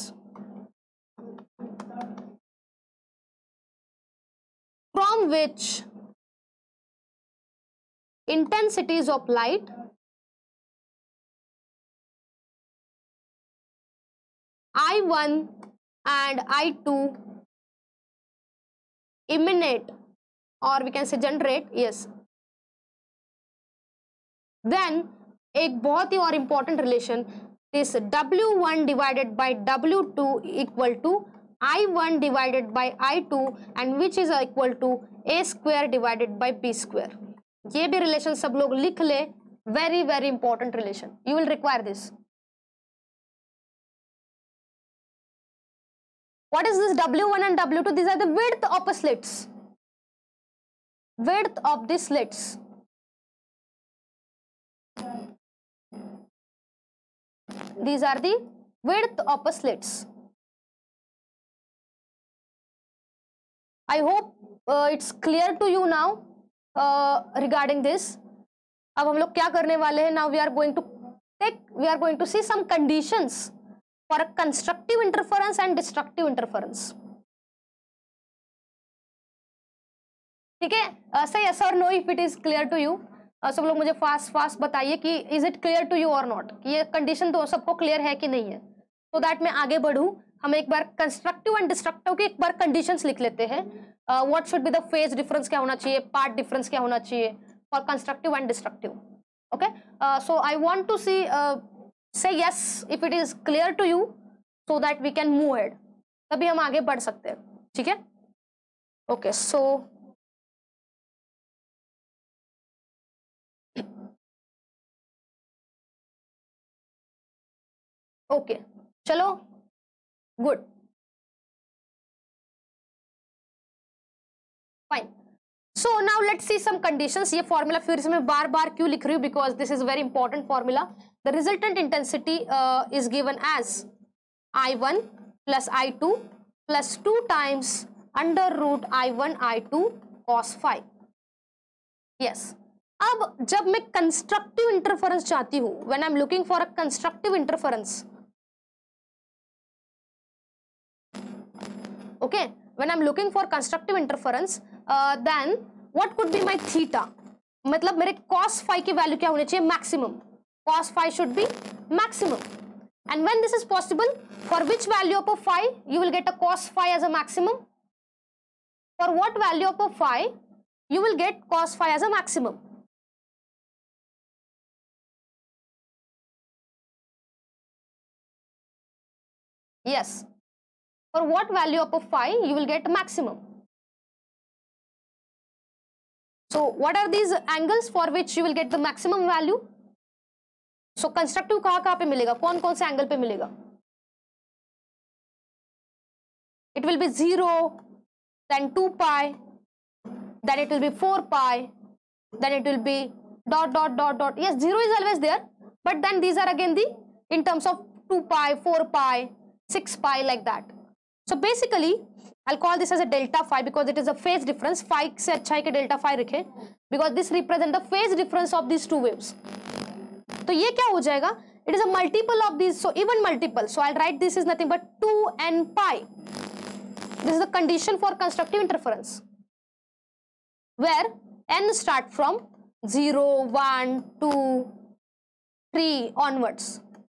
A: from which intensities of light I one and I two emanate, or we can say generate, yes, then एक बहुत ही और important relation, this W one divided by W two equal to I one divided by I two, and which is equal to A square divided by B square. ये भी relation सब लोग लिख ले, very very important relation, you will require this. What is this W one and W two? These are the width of the slits, width of the slits. These are the width of the slits. I hope uh, it's clear to you now uh, regarding this. अब हम लोग क्या करने वाले हैं? Now we are going to take, we are going to see some conditions for a constructive interference and destructive interference. ठीक है? uh, say yes or no if it is clear to you. uh, सब लोग मुझे फास्ट फास्ट बताइए कि is it clear to you or not, कि ये कंडीशन तो सबको क्लियर है कि नहीं है, so that मैं आगे बढ़ूं. हम एक बार कंस्ट्रक्टिव एंड डिस्ट्रक्टिव के एक बार कंडीशंस लिख लेते हैं. What should be the phase difference, क्या होना चाहिए, पार्ट डिफरेंस क्या होना चाहिए for constructive and destructive. Okay, so I want to see say yes if it is clear to you, so that we can move head, तभी हम आगे बढ़ सकते हैं. ठीक है? ओके, सो ओके चलो, good, fine. So now let's see some conditions. ये फॉर्मूला फिर से मैं बार बार क्यों लिख रही हूँ, because this is very important formula. The resultant intensity is given as I one plus I two plus two times under root I one I two cos phi. Yes, अब जब मैं कंस्ट्रक्टिव इंटरफेरेंस चाहती हूँ, when I am looking for a constructive interference, okay, when I'm looking for constructive interference, uh, then what could be my theta? मतलब मेरे cos phi की वैल्यू क्या होनी चाहिए? maximum. Cos phi should be maximum. And when this is possible, for which value of a phi you will get a cos phi as a maximum? For what value of a phi you will get cos phi as a maximum? Yes. For what value of a phi you will get maximum? So what are these angles for which you will get the maximum value? So constructive कहाँ कहाँ पे मिलेगा, कौन कौन से एंगल पे मिलेगा? It will be zero, then two pi, then it will be four pi, then it will be dot dot dot dot. Yes, zero is always there, but then these are again the in terms of two pi, four pi, six pi, like that. So basically I'll call this as a delta phi because it is a phase difference. Phi से अच्छा है कि delta phi रखे, because this represent the phase difference of these two waves. तो ये क्या हो जाएगा? It is a multiple of these, so even multiple. So I'll write this is nothing but two n pi. This is the condition for constructive interference, where n start from zero, one, two, three onwards.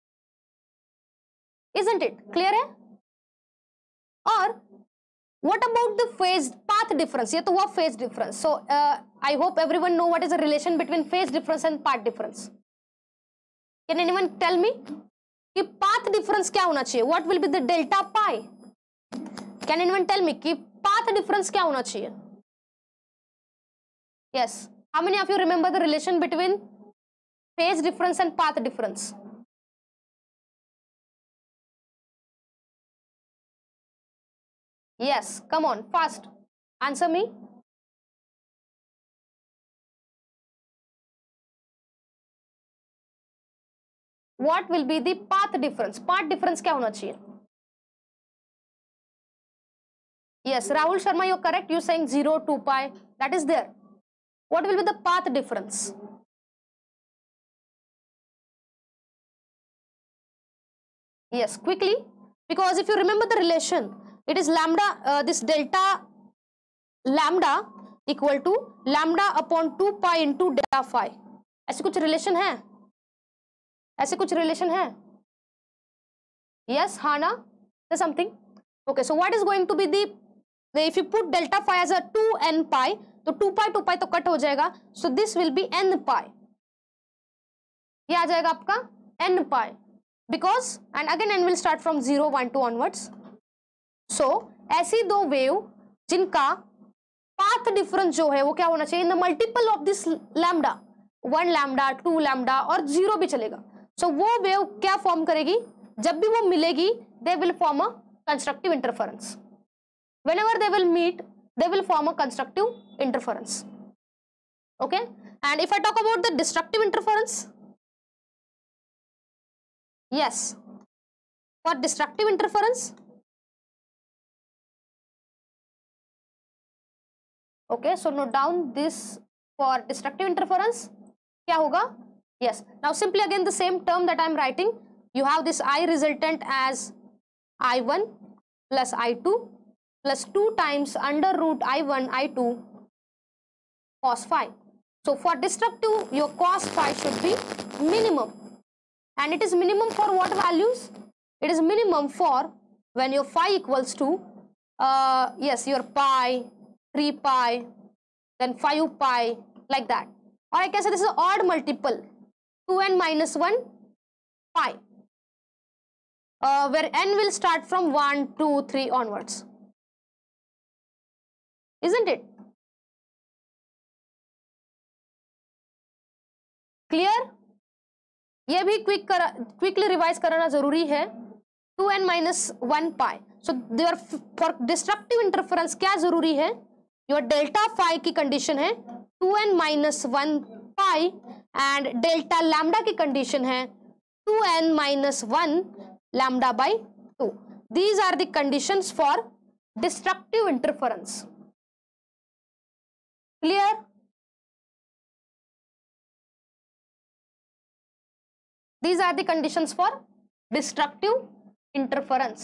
A: Isn't it clear है? और what about the phase path difference? ये तो हुआ phase difference. So uh, I hope everyone know what is the relation between phase difference and path difference. Can anyone tell me कि path difference क्या होना चाहिए? What will be the delta pi? Can anyone tell me कि path difference क्या होना चाहिए? Yes. How many of you remember the relation between phase difference and path difference? Yes, come on, fast. Answer me. What will be the path difference? Path difference क्या होना चाहिए? Yes, Rahul Sharma, you're correct. You're saying zero, two pi. That is there. What will be the path difference? Yes, quickly. Because if you remember the relation, it is lambda, uh, this delta lambda equal to lambda upon two pi into delta phi. ऐसे कुछ relation है? ऐसे कुछ relation है? Yes, Hana, Say something. Okay, so what is going to be the, if you put delta phi as a two n pi, तो टू पाई टू पाई तो कट हो जाएगा, so this will be n pi. ये आ जाएगा आपका n pi, because and again n will start from zero, one, two onwards. So ऐसी दो वेव जिनका पाथ डिफरेंस जो है वो क्या होना चाहिए, in the multiple of this lambda, one lambda, two lambda और जीरो भी चलेगा. सो so, वो वेव क्या फॉर्म करेगी, जब भी वो मिलेगी they will form a constructive interference. Whenever they will meet they will form a constructive interference. Okay, and if I talk about the destructive interference, yes, for destructive interference, okay, so note down this for destructive interference. क्या होगा? Yes. Now simply again the same term that I am writing. You have this I resultant as I one plus I two plus two times under root I one I two cos phi. So for destructive your cos phi should be minimum, and it is minimum for what values? It is minimum for when your phi equals to uh, yes, your pi, three pi, then five pi, like that. Or I can say this is odd multiple, two n minus one pi, uh, where n will start from one, two, three onwards. Isn't it? Clear? ये भी क्विक करा क्विकली रिवाइज कराना जरूरी है. Two n minus one pi. So there for destructive interference क्या जरूरी है, योर डेल्टा फाई की कंडीशन है two n minus one pi and delta lambda की कंडीशन है two n minus one lambda by two. These are the conditions for destructive interference. Clear? These are the conditions for destructive interference.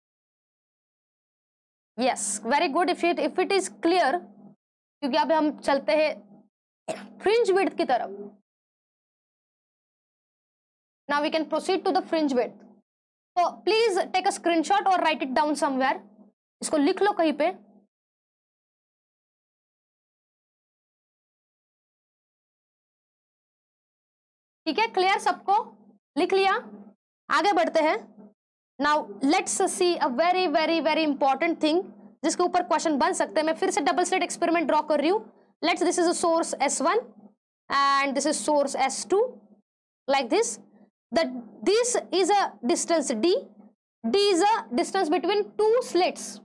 A: Yes, very good. If it if it is clear, क्योंकि अब हम चलते हैं fringe width की तरफ. Now we can proceed to the fringe width. So please take a screenshot or write it down somewhere. इसको लिख लो कहीं पे. ठीक है, क्लियर सबको? लिख लिया? आगे बढ़ते हैं. Now let's see a very very very important thing जिसके ऊपर क्वेश्चन बन सकते हैं. मैं फिर से डबल स्लिट एक्सपेरिमेंट ड्रॉ कर रही हूं. Let's this is a source S one and this is source S two, like this. That this is a distance d. d is a distance between two slits.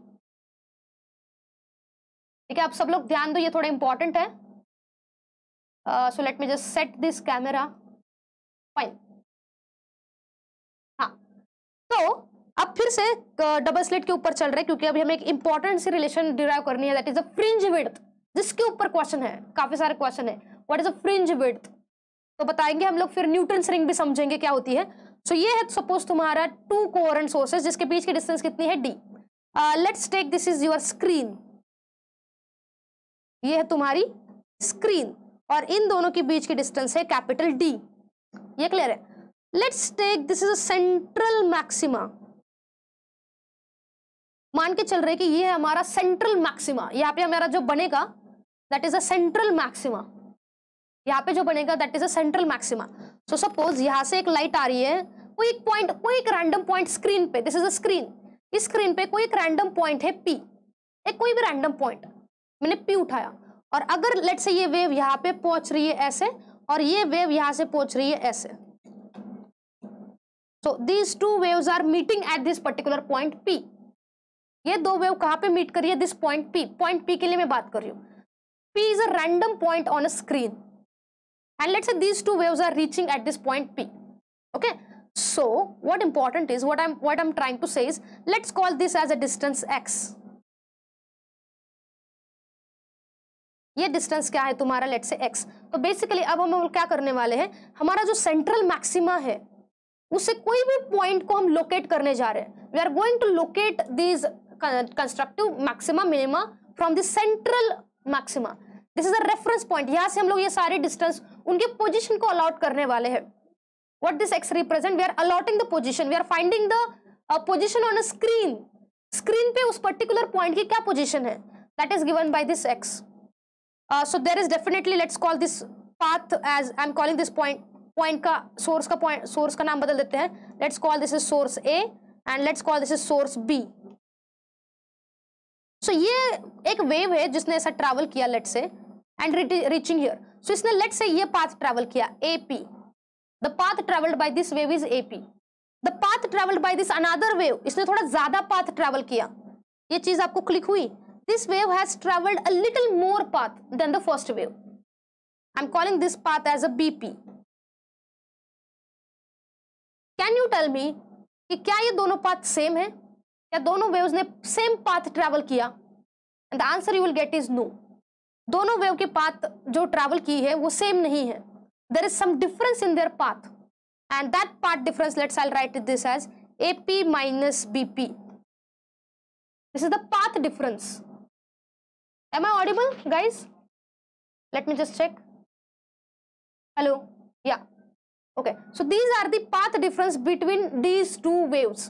A: ठीक है, आप सब लोग ध्यान दो, ये थोड़ा इंपॉर्टेंट है. So let me just set this camera. Fine. हाँ, तो अब फिर से डबल स्लिट के ऊपर चल रहे हैं क्योंकि अभी हमें एक इंपॉर्टेंट सी रिलेशन डिराइव करनी है, that is a fringe width, जिसके ऊपर क्वेश्चन है. काफी सारे क्वेश्चन है. What is a fringe width? तो बताएंगे हम लोग. फिर न्यूटन्स रिंग भी समझेंगे क्या होती है. सो so, ये है सपोज तुम्हारा टू कोहेरेंट सोर्सेज जिसके बीच की डिस्टेंस कितनी है d. Let's take this is your screen. ये है तुम्हारी स्क्रीन और इन दोनों के बीच की डिस्टेंस है कैपिटल D. ये क्लियर है? Let's take this is a central maxima. मान के चल रहे कि ये है हमारा सेंट्रल मैक्सिमा. यहाँ पे हमारा जो बनेगा that is a central maxima. यहाँ पे जो बनेगा that is a central maxima. So suppose यहाँ से एक लाइट आ रही है, कोई एक पॉइंट, कोई एक रैंडम पॉइंट स्क्रीन पे. This is a screen. इस स्क्रीन पे कोई एक रैंडम पॉइंट है P. एक कोई भी रैंडम पॉइंट मैंने P उठाया और अगर लेट्स से ये वेव यहाँ पे पहुंच रही है ऐसे और ये वेव यहां से पहुंच रही है ऐसे. So these two waves are meeting at this particular point P. ये दो वेव कहां पे मीट कर रही है? This point P. Point P के लिए मैं बात कर रही हूं. P is a random point on a screen and let's say these two waves are reaching at this point P. Okay, so what important is, what I'm what I'm trying to say is, let's call this as a distance x. ये डिस्टेंस क्या है तुम्हारा? Let's say x. तो बेसिकली अब हम क्या करने वाले हैं, हमारा जो सेंट्रल मैक्सिमा है उससे कोई भी पॉइंट को हम लोकेट करने जा रहे हैं. We are going to locate this constructive maxima minima from the central maxima. This is a reference point. यहां से हम लोग ये सारे डिस्टेंस उनके पोजीशन को अलॉट करने वाले हैं. What this x represent? We are allotting the position. We are finding the position on a screen, screen पे उस पर्टिकुलर पॉइंट की क्या पोजीशन है, that is given by this x. So there is definitely, let's call this path as, I am calling this point, point का सोर्स का पॉइंट, सोर्स का नाम बदल देते हैं. Let's call this is source A and let's call this is source B. So ये एक वेव है जिसने ऐसा ट्रैवल किया let's say and reaching here. सो इसने लेट्स से ये पाथ ट्रैवल किया AP. The path travelled by this wave is AP. The path travelled by this another wave, इसने थोड़ा ज्यादा पाथ ट्रैवल किया. ये चीज आपको क्लिक हुई. This wave has travelled a little more path than the first wave. I am calling this path as a BP. Can you tell me कि क्या ये दोनों पाथ सेम है, क्या दोनों वेव्स ने सेम पाथ ट्रैवल किया? And the answer you will get is no. दोनों वेव के पाथ जो ट्रैवल की है वो सेम नहीं है. There is some difference in their path and that path difference, let's I'll write this as A P minus B P. This is the path difference. Am I audible, guys? Let me just check. Hello? Yeah. Okay. So these are the path difference between these two waves.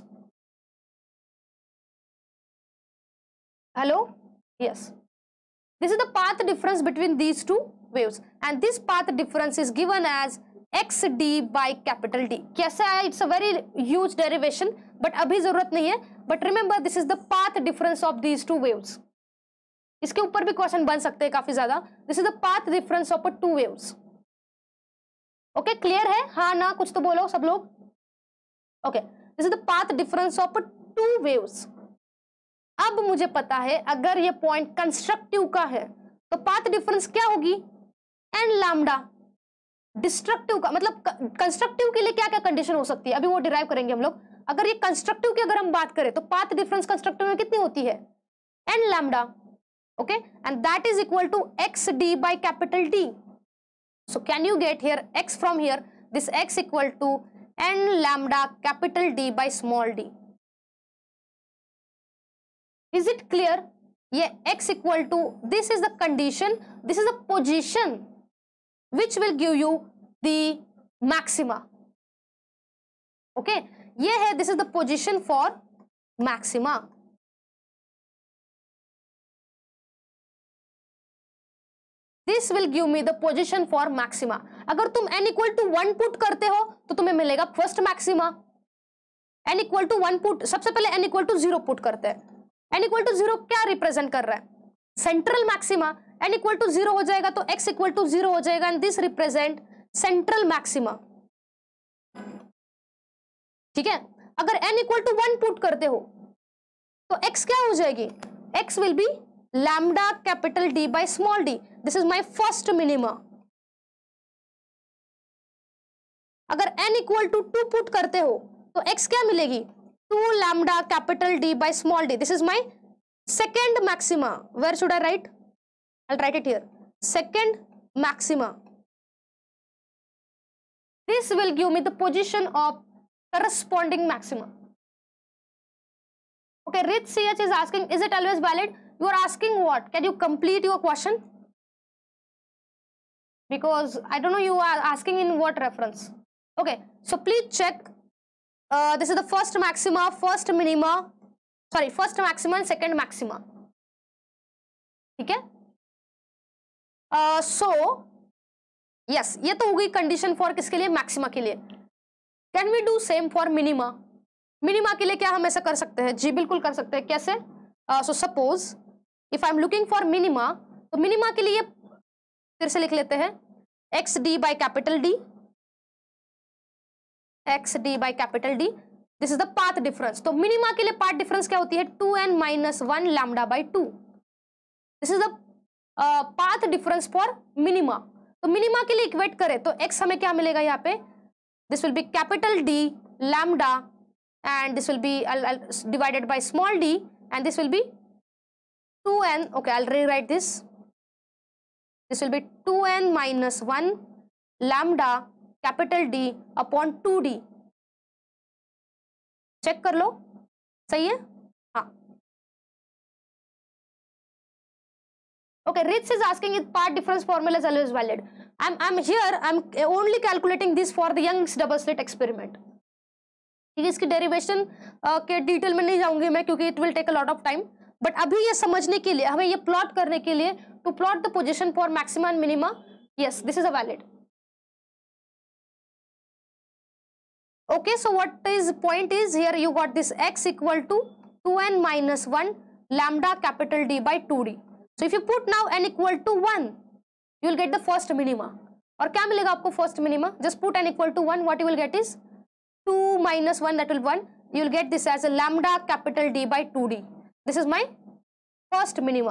A: Hello? Yes. This is the path difference between these two waves, and this path difference is given as x d by capital D. कैसे आया? It's a very huge derivation, but अभी जरूरत नहीं है. But remember this is the path difference of these two waves. इसके ऊपर भी क्वेश्चन बन सकते हैं काफी ज्यादा. This is the path difference of a two waves. Okay, clear है? हाँ ना, कुछ तो बोलो सब लोग. Okay, this is the path difference of two waves. अब मुझे पता है अगर ये पॉइंट कंस्ट्रक्टिव का है तो पाथ डिफरेंस क्या होगी? N lambda. डिस्ट्रक्टिव का मतलब, कंस्ट्रक्टिव के लिए क्या क्या कंडीशन हो सकती है अभी वो डिराइव करेंगे हम लोग. अगर ये कंस्ट्रक्टिव की अगर हम बात करें तो पाथ डिफरेंस कंस्ट्रक्टिव में कितनी होती है? N lambda. Okay, and that is equal to x d by capital D. So can you get here x from here? This x equal to n lambda capital D by small d. Is it clear? ये x equal to, this is the condition, this is the position which will give you the maxima. Okay, ये है, this is the position for maxima. This will give me the position for maxima. अगर तुम n equal to one put करते हो तो तुम्हें मिलेगा first maxima. n equal to one put, सबसे पहले n equal to zero put करते हैं. n equal to जीरो क्या रिप्रेजेंट कर रहा है? Central maxima. n equal to zero हो जाएगा तो x इक्वल टू जीरो हो जाएगा, and this represent central maxima. ठीक है, अगर n equal to one put करते हो तो x क्या हो जाएगी? x will be lambda capital d by small d. This is my first minima. अगर n equal to two put करते हो तो x क्या मिलेगी? Two lambda capital d by small d. This is my second maxima. Where should I write? I'll write it here. Second maxima. This will give me the position of corresponding maxima. Okay, Rich C H is asking, is it always valid? You are asking what? Can you complete your question? Because I don't know you are asking in what reference. Okay, so please check. Uh, this is the first maxima, first minima. Sorry, first maxima and second maxima. ठीक है, सो यस, ये तो हो गई कंडीशन फॉर किसके लिए? मैक्सिमा के लिए. Can we do same for minima? Minima के लिए क्या हम ऐसा कर सकते हैं? जी बिल्कुल कर सकते हैं. कैसे? So suppose if I am looking for minima, तो मिनिमा के लिए फिर से लिख लेते हैं x d by capital D, x d by capital D. This is the path difference. तो मिनिमा के लिए पाथ डिफरेंस क्या होती है? Two n minus one lambda by two. This is the path difference for minima. तो मिनिमा के लिए इक्वेट करें तो x हमें क्या मिलेगा यहाँ पे? This will be capital D lambda and this will be divided by small d and this will be two n. Okay, I will rewrite this. This will be two n minus one lambda capital D upon two d. Check कर लो, सही है? हाँ. Okay, Rich is asking if part difference formula is always valid. I'm I'm here. I'm only calculating this for the Young's double slit experiment. ठीक है, इसकी डेरिवेशन uh, के डिटेल में नहीं जाऊंगी मैं क्योंकि it will take a lot of time, but अभी ये समझने के लिए, हमें ये प्लॉट करने के लिए, to plot the position for maxima and minima, yes this is a valid. Okay, so what is point is here you got this x equal to two n minus one lambda capital D by two D. So if you put now n equal to one, you will get the first minima. और क्या मिलेगा आपको first minima? Just put n equal to one. What you will get is two minus one, that will one. You will get this as a lambda capital D by two D. This is my first minima.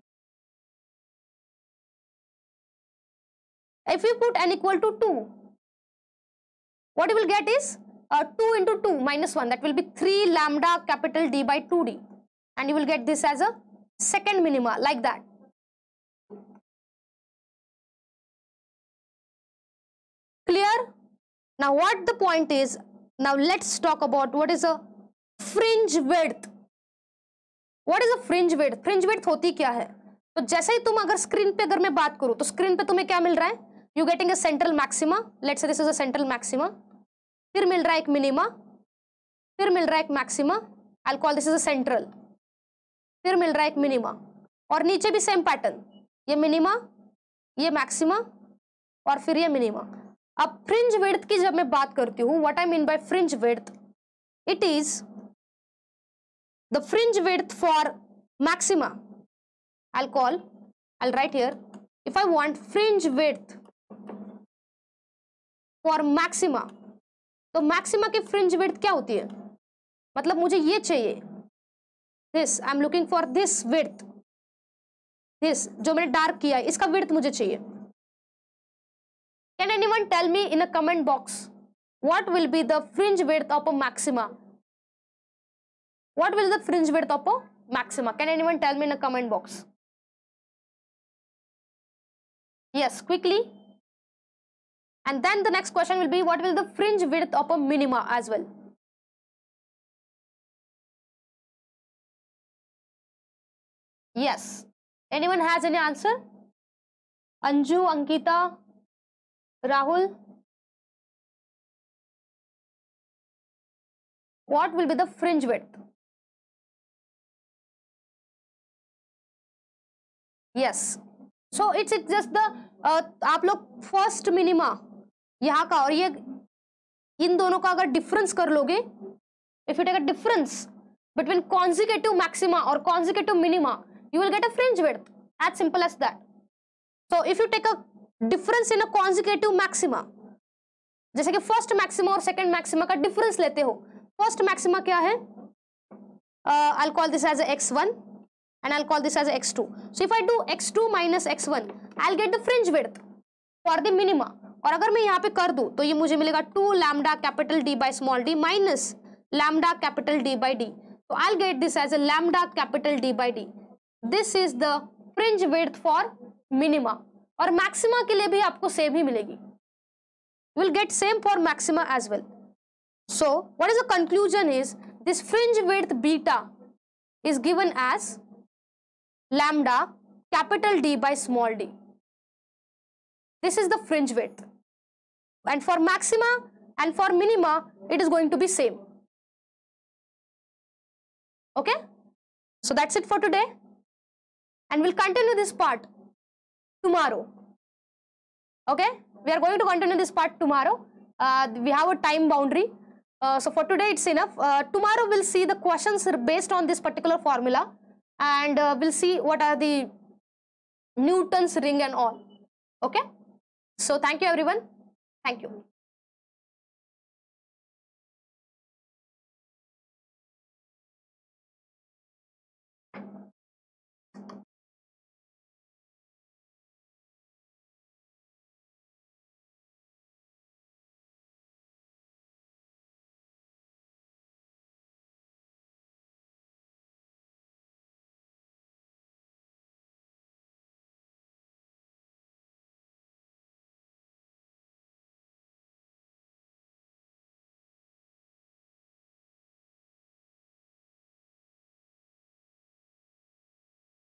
A: If you put n equal to two, what you will get is uh, two into two minus one, that will be three lambda capital D by two D, and you will get this as a second minima, like that. Clear? Now what the point is, now let's talk about what is a fringe width. What is a fringe width? Fringe width होती क्या है? तो जैसे ही तुम अगर स्क्रीन पे अगर मैं बात करूं तो स्क्रीन पे तुम्हें क्या मिल रहा है? You getting a central maxima. Let's say this is a central maxima. फिर मिल रहा है एक मिनिमा, फिर मिल रहा है एक maxima. I'll call this is a central. फिर मिल रहा है एक मिनिमा, और नीचे भी सेम पैटर्न, ये मिनिमा, ये मैक्सिमा, और फिर ये मिनिमा. अब फ्रिंज विड्थ की जब मैं बात करती हूँ, what I mean by fringe width, it is the fringe width for maxima. I'll call, I'll write here, if I want fringe width for maxima, तो मैक्सिमा की फ्रिंज विड्थ क्या होती है? मतलब मुझे ये चाहिए, this I am looking for this width, this जो मैंने डार्क किया है इसका विड्थ मुझे चाहिए. Can anyone tell me in a comment box what will be the fringe width of a maxima? What will the fringe width of a maxima? Can anyone tell me in a comment box? Yes, quickly. And then the next question will be, what will the fringe width of a minima as well? Yes. Anyone has any answer? Anju, Ankita, Rahul? What will be the fringe width? Yes. So it's it's just the uh, आप लोग फर्स्ट मिनिमा यहाँ का और ये इन दोनों का अगर डिफरेंस कर लोगे, if you take a difference between consecutive maxima और consecutive minima, you will get a fringe width, as simple as that. So if you take a difference in a consecutive maxima, जैसे कि फर्स्ट मैक्सिमा और सेकंड मैक्सिमा का डिफरेंस लेते हो, फर्स्ट मैक्सिमा क्या है? I will call this as x one and I'll call this as x two. So if I do x two minus x one, I'll get the fringe width for the minima. और अगर मैं यहाँ पे कर दूँ तो ये मुझे मिलेगा two lambda capital D by small d minus lambda capital D by D. So I'll get this as a lambda capital D by D. This is the fringe width for minima. और maxima के लिए भी आपको same ही मिलेगी. You will get same for maxima as well. So what is the conclusion is, this fringe width beta is given as lambda capital D by small d. This is the fringe width, and for maxima and for minima it is going to be same. Okay, so that's it for today, and we'll continue this part tomorrow. Okay, we are going to continue this part tomorrow. Uh, we have a time boundary, uh, so for today it's enough. Uh, tomorrow we'll see the questions based on this particular formula, and uh, we'll see what are the Newton's ring and all. Okay, so thank you everyone. Thank you.